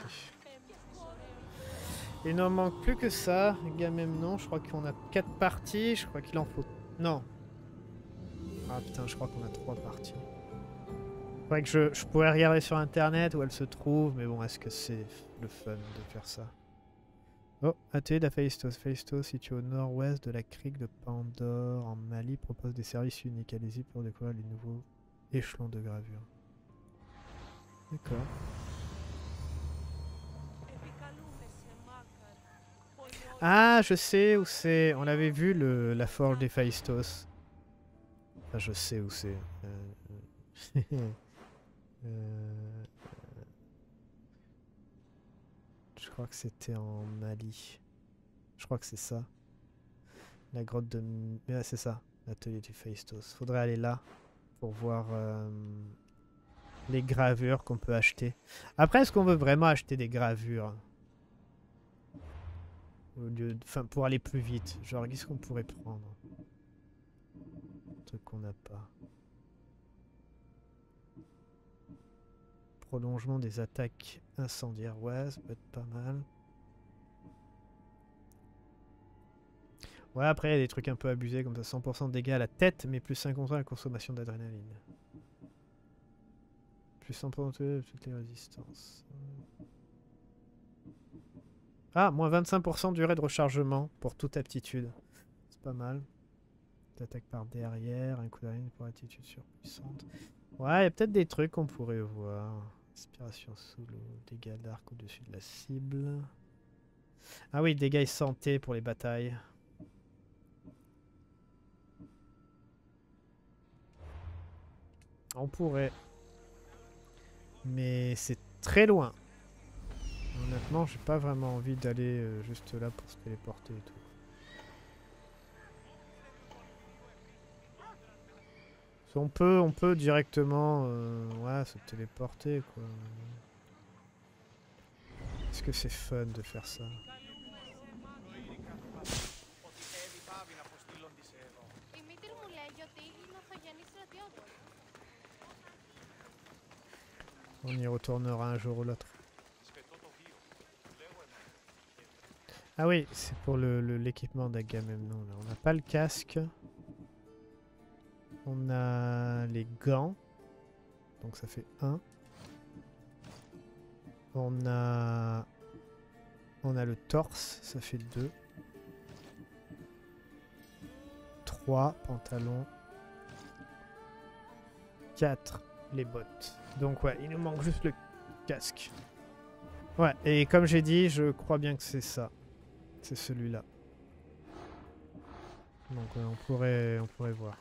Il n'en manque plus que ça. Agamemnon, je crois qu'on a 4 parties. Je crois qu'il en faut... Non. Ah putain, je crois qu'on a 3 parties. Faudrait que je pourrais regarder sur internet où elle se trouve. Mais bon, est-ce que c'est le fun de faire ça? Oh, atelier d'Aphaïstos. Aphaïstos, situé au nord-ouest de la crique de Pandore, en Mali, propose des services uniques. Allez-y pour découvrir les nouveaux échelons de gravure. D'accord. Ah, je sais où c'est. On l'avait vu, la forge d'Héphaïstos. Enfin, je sais où c'est. Je crois que c'était en Mali. Je crois que c'est ça. La grotte de... Ouais, c'est ça. L'atelier d'Héphaïstos. Faudrait aller là pour voir les gravures qu'on peut acheter. Après, est-ce qu'on veut vraiment acheter des gravures? Au lieu de... Enfin, pour aller plus vite. Genre, qu'est-ce qu'on pourrait prendre? Un truc qu'on n'a pas. Prolongement des attaques incendiaires. Ouais, ça peut être pas mal. Ouais, après, il y a des trucs un peu abusés, comme ça, 100% de dégâts à la tête, mais plus 50% à la consommation d'adrénaline. Plus 100% de toutes les résistances. Ah, moins 25% durée de rechargement pour toute aptitude. C'est pas mal. T'attaques par derrière, un coup d'arène pour attitude surpuissante. Ouais, il y a peut-être des trucs qu'on pourrait voir. Inspiration sous l'eau, dégâts d'arc au-dessus de la cible. Ah oui, dégâts santé pour les batailles. On pourrait. Mais c'est très loin. Honnêtement, j'ai pas vraiment envie d'aller juste là pour se téléporter et tout. On peut directement ouais, se téléporter quoi. Est-ce que c'est fun de faire ça? On y retournera un jour ou l'autre. Ah oui, c'est pour l'équipement d'Agamemnon. On n'a pas le casque. On a les gants. Donc ça fait 1. On a le torse. Ça fait 2. 3 pantalons. 4 les bottes. Donc ouais, il nous manque juste le casque. Ouais, et comme j'ai dit, je crois bien que c'est ça. C'est celui-là. Donc on pourrait voir.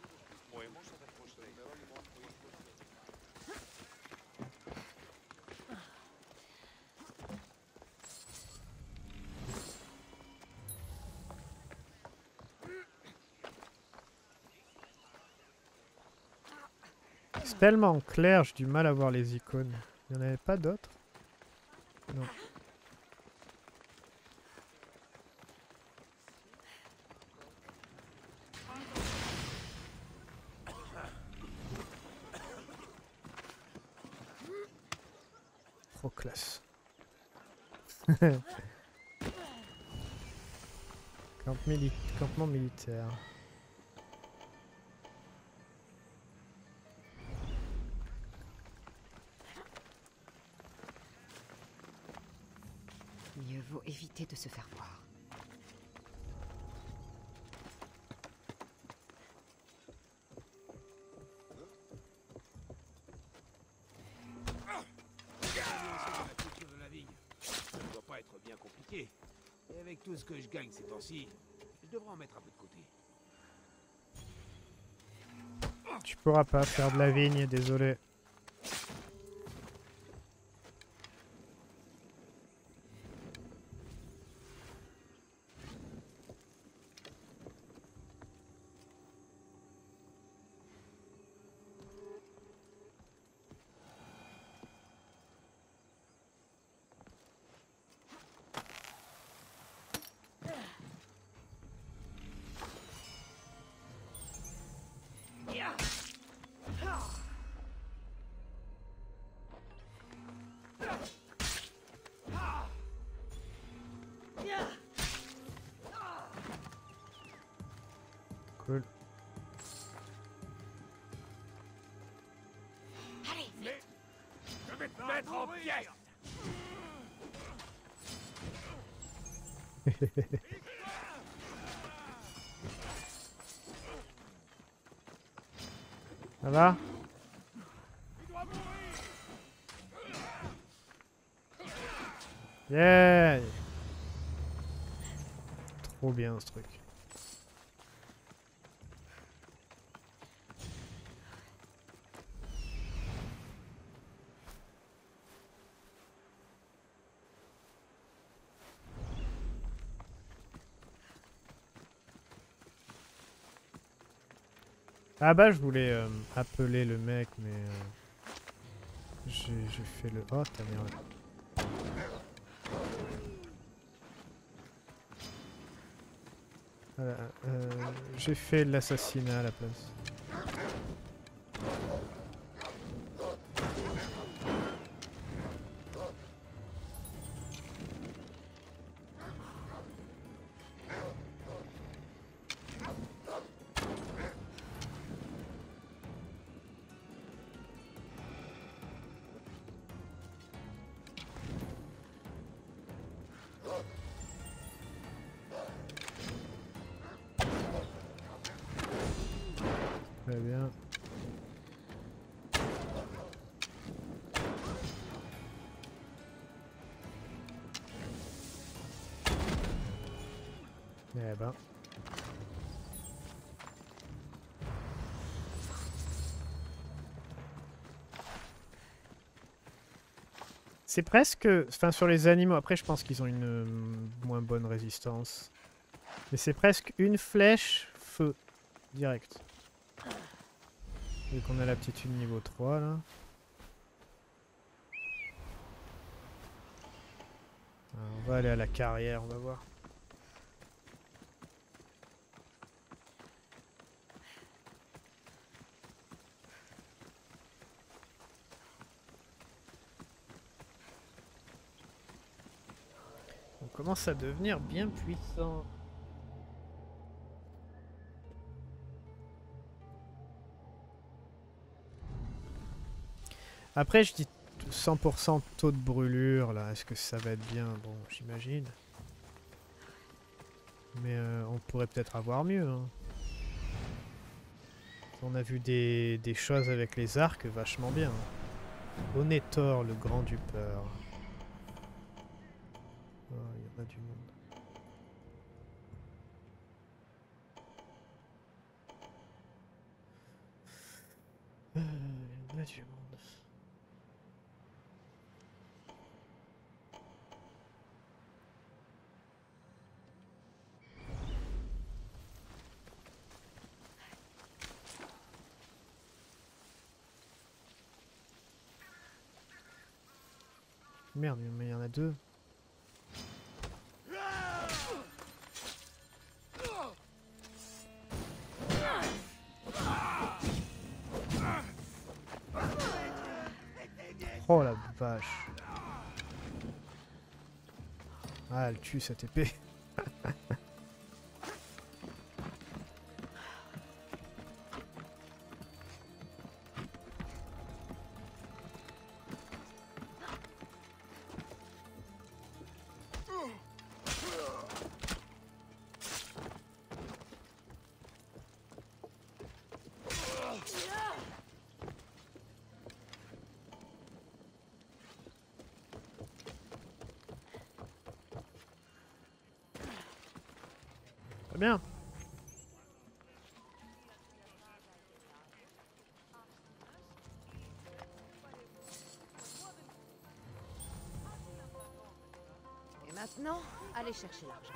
C'est tellement clair, j'ai du mal à voir les icônes. Il n'y en avait pas d'autres? Non. Trop classe. Campement militaire. Mieux vaut éviter de se faire voir. Ça ne doit pas être bien compliqué. Et avec tout ce que je gagne ces temps-ci, je devrais en mettre un peu de côté. Tu pourras pas faire de la vigne, désolé. Cool. Mais je vais te mettre en pièces. Ça va? Yeah! Trop bien ce truc. Ah bah je voulais appeler le mec mais j'ai fait le... Oh ta merde. Voilà, j'ai fait l'assassinat à la place. Très bien. Eh ben. C'est presque... Enfin, sur les animaux, après je pense qu'ils ont une moins bonne résistance. Mais c'est presque une flèche feu. Direct. Vu qu'on a l'aptitude niveau 3 là. Alors, on va aller à la carrière, on va voir. On commence à devenir bien puissant. Après, je dis 100% taux de brûlure, là. Est-ce que ça va être bien? Bon, j'imagine. Mais on pourrait peut-être avoir mieux. Hein. On a vu des choses avec les arcs vachement bien. Onetor, le grand dupeur. Oh, il y en a du monde. Il y en a du monde. Merde, mais il y en a deux. Oh la vache. Ah, elle tue cette épée. Très bien. Et maintenant, allez chercher l'argent.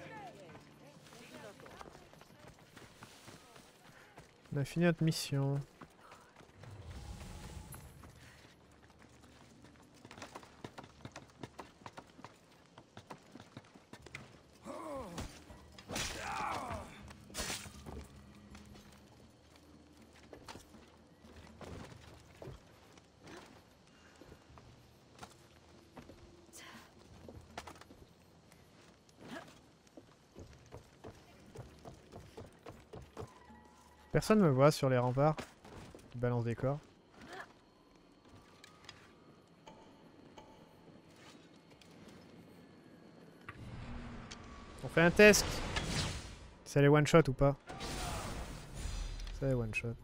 On a fini notre mission. Personne me voit sur les remparts. Je balance des corps. On fait un test. Ça les one shot ou pas? Ça les one shot.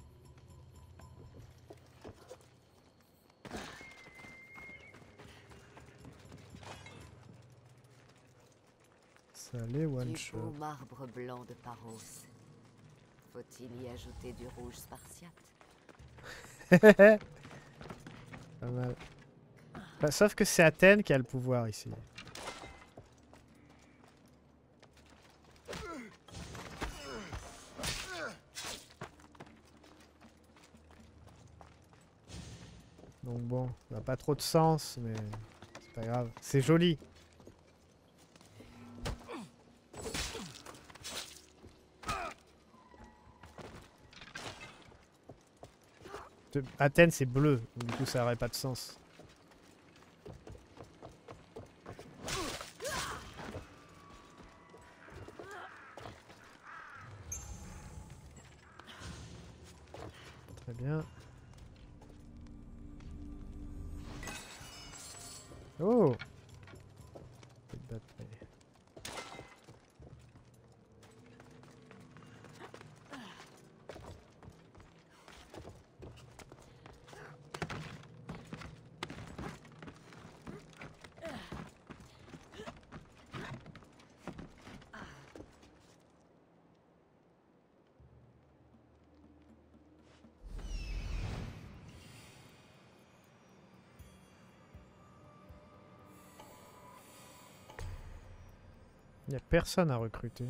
Ça les one Du shot. beau marbre blanc de Paros. Faut-il y ajouter du rouge spartiate? Pas mal. Bah, sauf que c'est Athènes qui a le pouvoir ici. Donc bon, ça n'a pas trop de sens, mais c'est pas grave. C'est joli. Athènes c'est bleu, donc du coup ça aurait pas de sens. Très bien. Oh! Petite batterie. Il n'y a personne à recruter.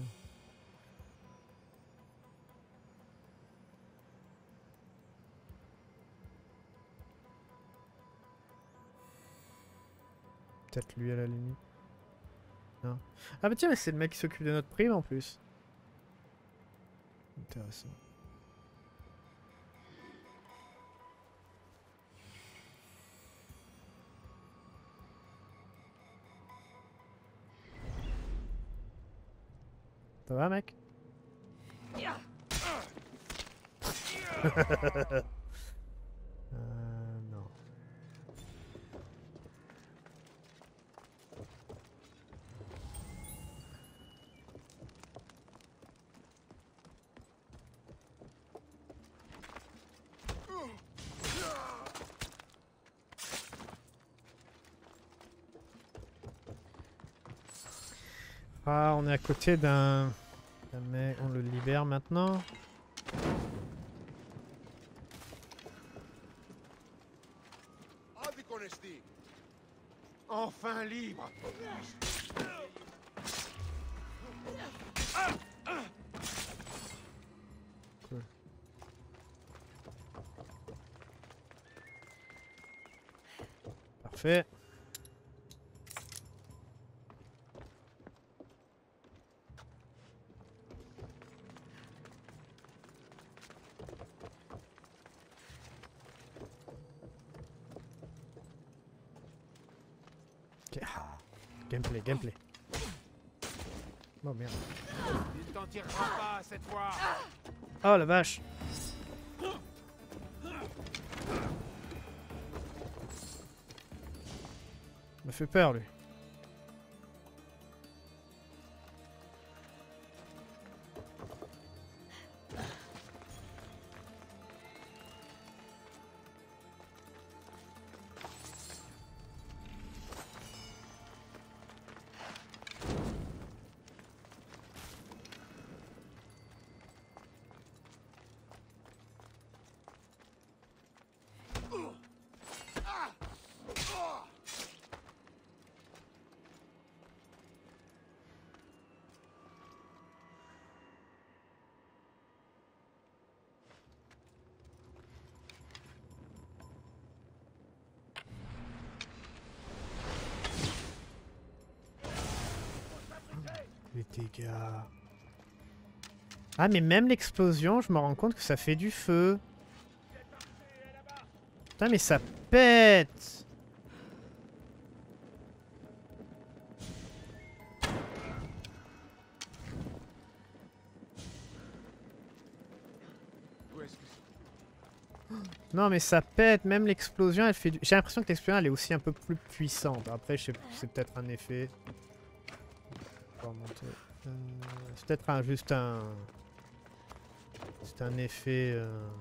Peut-être lui à la limite. Non. Ah bah tiens, mais c'est le mec qui s'occupe de notre prime en plus. Intéressant. Ça va, mec? Non. Ah, on est à côté d'un... Mais on le libère maintenant. Enfin libre. Cool. Parfait. Gameplay, gameplay. Oh merde. Tu t'en tireras pas cette fois. Oh la vache. Il m'a fait peur lui. Les dégâts. Ah mais même l'explosion, je me rends compte que ça fait du feu. Putain mais ça pète. Non mais ça pète, même l'explosion elle fait du... J'ai l'impression que l'explosion elle est aussi un peu plus puissante. Après je sais c'est peut-être un effet. C'est peut-être juste un... C'est un effet...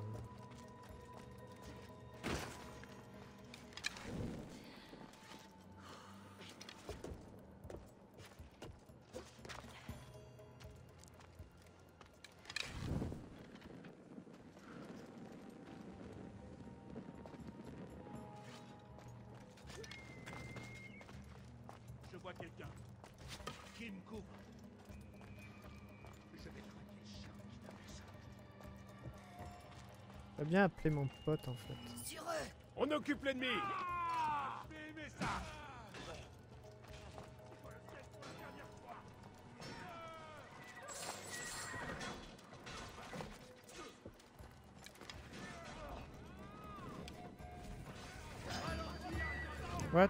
Je vois quelqu'un. Qui me couvre? Je vais traquer le chien qui t'a fait ça. J'ai bien appelé mon pote en fait. On occupe l'ennemi. Filmez ça. What?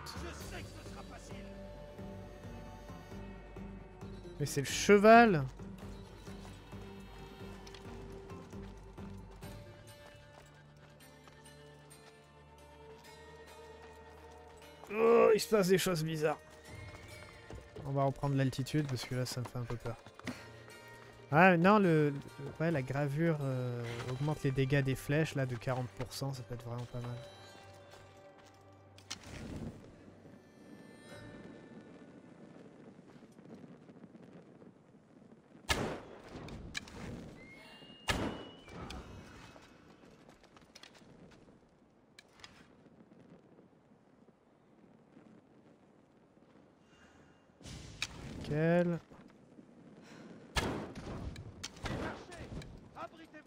Mais c'est le cheval. Oh, il se passe des choses bizarres. On va reprendre l'altitude parce que là ça me fait un peu peur. Ah non, ouais, la gravure augmente les dégâts des flèches là de 40%, ça peut être vraiment pas mal. Nickel.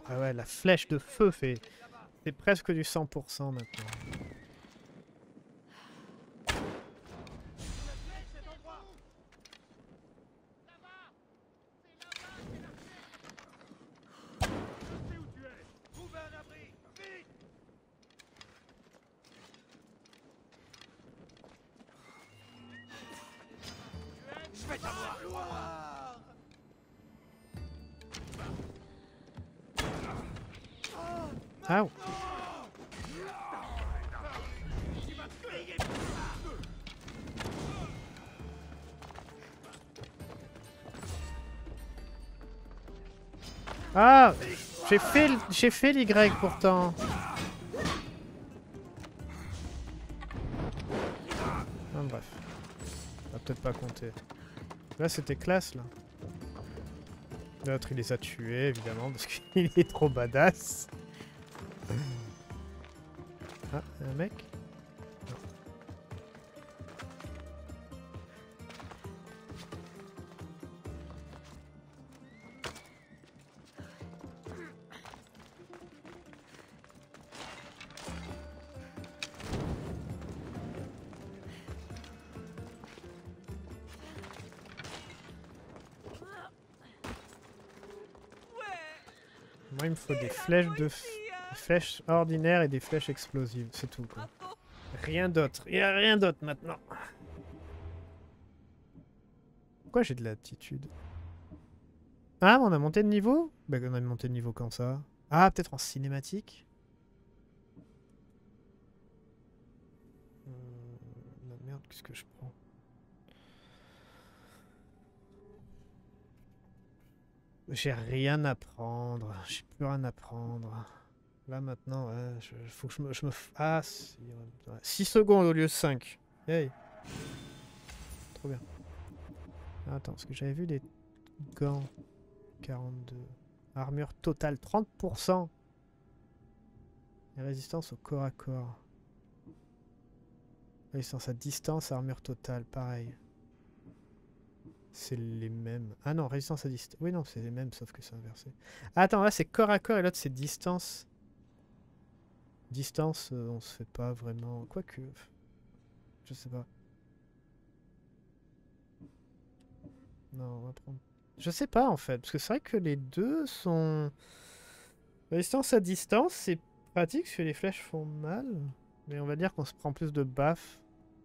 Ah ouais, la flèche de feu fait... C'est presque du 100% maintenant. Je vais t'avoir. Ah. Ah, j'ai fait l'Y pourtant. Ah, bref. On va peut-être pas compter. Là, c'était classe, là. L'autre, il les a tués, évidemment, parce qu'il est trop badass. Ah, un mec? Non. Moi, il me faut des flèches des flèches ordinaires et des flèches explosives, c'est tout, quoi. Rien d'autre. Il n'y a rien d'autre maintenant. Pourquoi j'ai de l'attitude? Ah, on a monté de niveau? Bah, on a monté de niveau quand ça? Ah, peut-être en cinématique? Merde, qu'est-ce que je prends? J'ai rien à prendre. J'ai plus rien à prendre. Là maintenant, ouais, faut que je me... Ah, si, ouais. 6 secondes au lieu de 5. Hey. Trop bien. Attends, parce que j'avais vu des gants. 42. Armure totale, 30%. Et résistance au corps à corps. Résistance à distance, armure totale, pareil. C'est les mêmes. Ah non, résistance à distance. Oui, non, c'est les mêmes, sauf que c'est inversé. Ah, attends, là c'est corps à corps et l'autre c'est distance. Distance, on se fait pas vraiment. Quoique. Je sais pas. Non, on va prendre. Je sais pas en fait, parce que c'est vrai que les deux sont. Résistance à distance, c'est pratique parce que les flèches font mal. Mais on va dire qu'on se prend plus de baffes.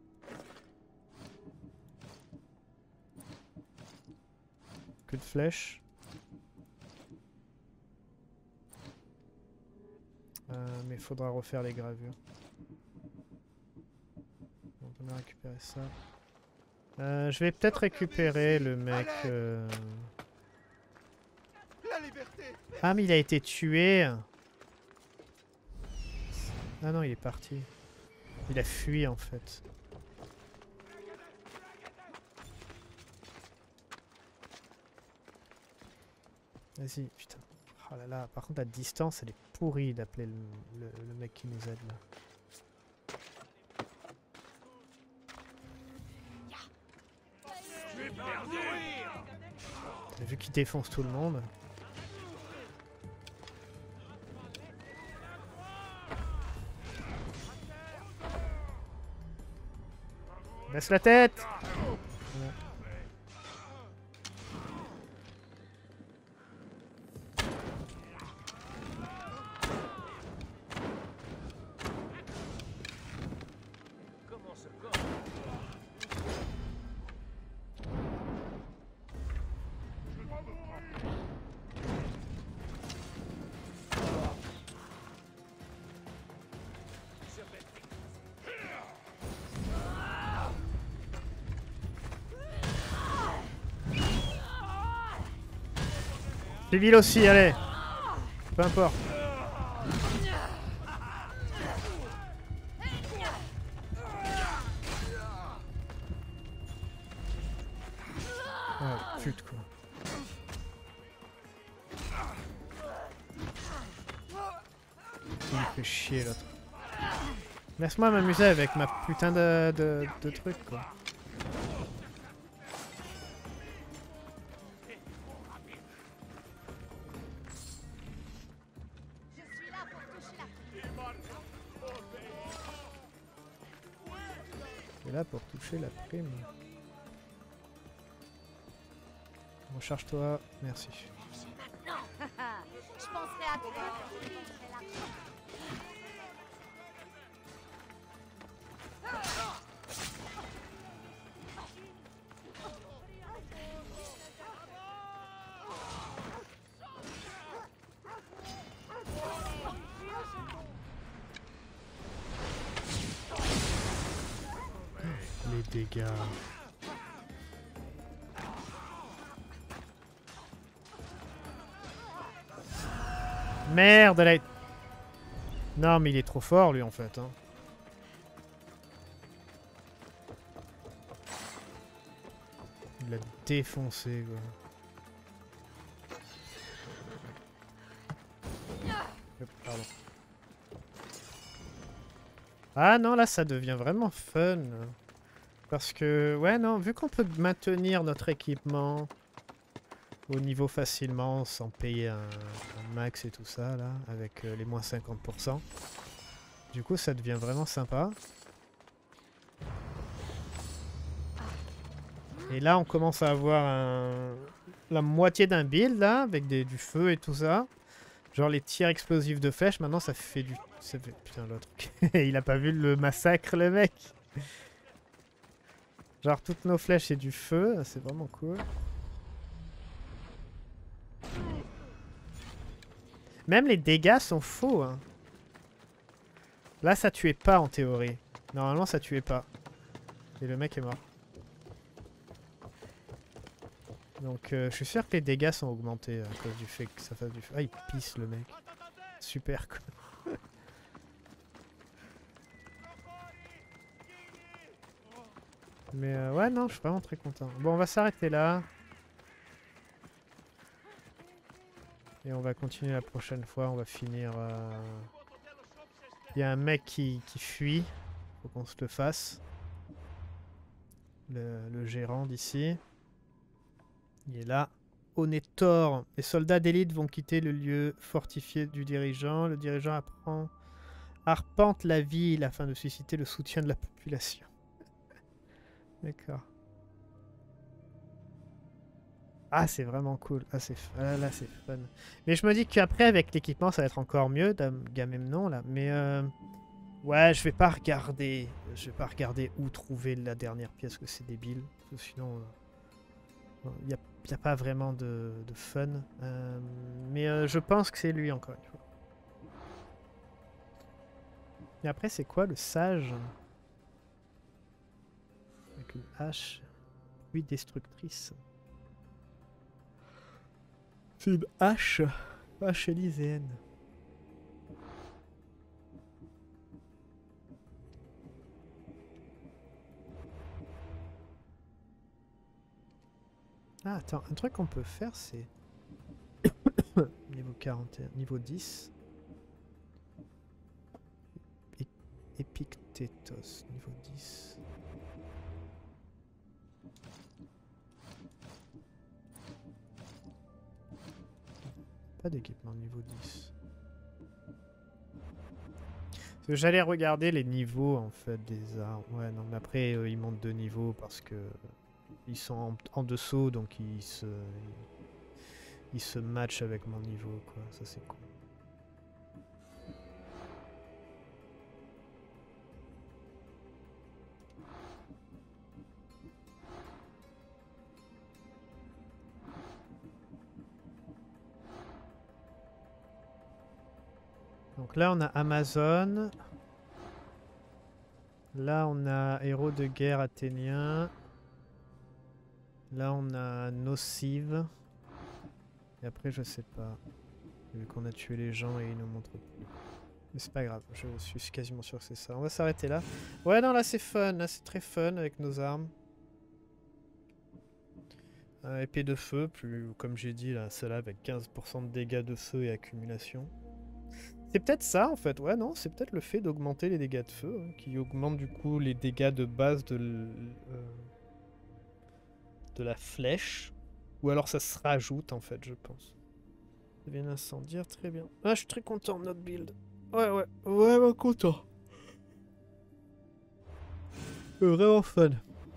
Que de flèches. Mais il faudra refaire les gravures. Donc on a récupéré ça. Je vais peut-être récupérer le mec... Ah mais il a été tué. Ah non, il est parti. Il a fui en fait. Vas-y, putain. Oh là là, par contre la distance elle est pourrie d'appeler le mec qui nous aide là. T'as vu qu'il défonce tout le monde? Baisse la tête! Voilà. Civil aussi, allez. Peu importe. Ah, pute quoi. Il me fait chier l'autre. Laisse-moi m'amuser avec ma putain de truc quoi. C'est là pour toucher la prime. Recharge-toi, merci. Je penserai à toi. Les dégâts. Merde, elle a... Non, mais il est trop fort, lui, en fait. Hein. Il l'a défoncé, quoi. Hop, pardon. Ah non, là, ça devient vraiment fun. Parce que, ouais, non, vu qu'on peut maintenir notre équipement au niveau facilement, sans payer un max et tout ça, là, avec les moins 50%. Du coup, ça devient vraiment sympa. Et là, on commence à avoir la moitié d'un build, là, avec du feu et tout ça. Genre les tirs explosifs de flèches, maintenant, ça fait du... Putain, l'autre... Il a pas vu le massacre, le mec. Genre, toutes nos flèches, c'est du feu. C'est vraiment cool. Même les dégâts sont faux. Hein. Là, ça tuait pas en théorie. Normalement, ça tuait pas. Et le mec est mort. Donc, je suis sûr que les dégâts sont augmentés à cause du fait que ça fasse du feu. Ah, il pisse le mec. Super cool. Mais ouais, non, je suis vraiment très content. Bon, on va s'arrêter là. Et on va continuer la prochaine fois. On va finir... Il y a un mec qui fuit. Faut qu'on se le fasse. Le gérant d'ici. Il est là. Onetor. Les soldats d'élite vont quitter le lieu fortifié du dirigeant. Le dirigeant arpente la ville afin de susciter le soutien de la population. D'accord. Ah, c'est vraiment cool. Ah, là, c'est fun. Mais je me dis qu'après, avec l'équipement, ça va être encore mieux. Gamemnon, là. Mais, ouais, je vais pas regarder. Je vais pas regarder où trouver la dernière pièce, que c'est débile. Parce que sinon, il n'y a pas vraiment de fun. Mais je pense que c'est lui, encore une fois. Et après, c'est quoi, le sage? Avec une hache. Oui, destructrice. C'est une hache. Hache élyséenne. Ah, attends, un truc qu'on peut faire, c'est... niveau 41, niveau 10. Epictétos, niveau 10. Pas d'équipement niveau 10. Parce que j'allais regarder les niveaux en fait des armes. Ouais, non, mais après ils montent de niveau parce que ils sont en dessous, donc ils se matchent avec mon niveau, quoi. Ça c'est cool. Donc là, on a Amazon. Là, on a héros de guerre athénien. Là, on a Nocive. Et après, je sais pas. Vu qu'on a tué les gens et ils nous montrent plus. Mais c'est pas grave, je suis quasiment sûr que c'est ça. On va s'arrêter là. Ouais, non, là, c'est fun. Là, c'est très fun avec nos armes. Épée de feu, plus comme j'ai dit, là, celle-là avec 15% de dégâts de feu et accumulation. C'est peut-être ça en fait, ouais non, c'est peut-être le fait d'augmenter les dégâts de feu, hein, qui augmente du coup les dégâts de base de la flèche. Ou alors ça se rajoute en fait, je pense. Ça vient d'incendiaire, très bien. Ah, je suis très content de notre build. Ouais, content. Vraiment fun.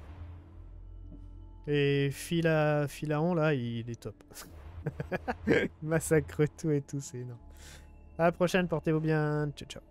Et Philaon, là, il est top. Massacre tout et tout, c'est énorme. À la prochaine, portez-vous bien. Ciao, ciao.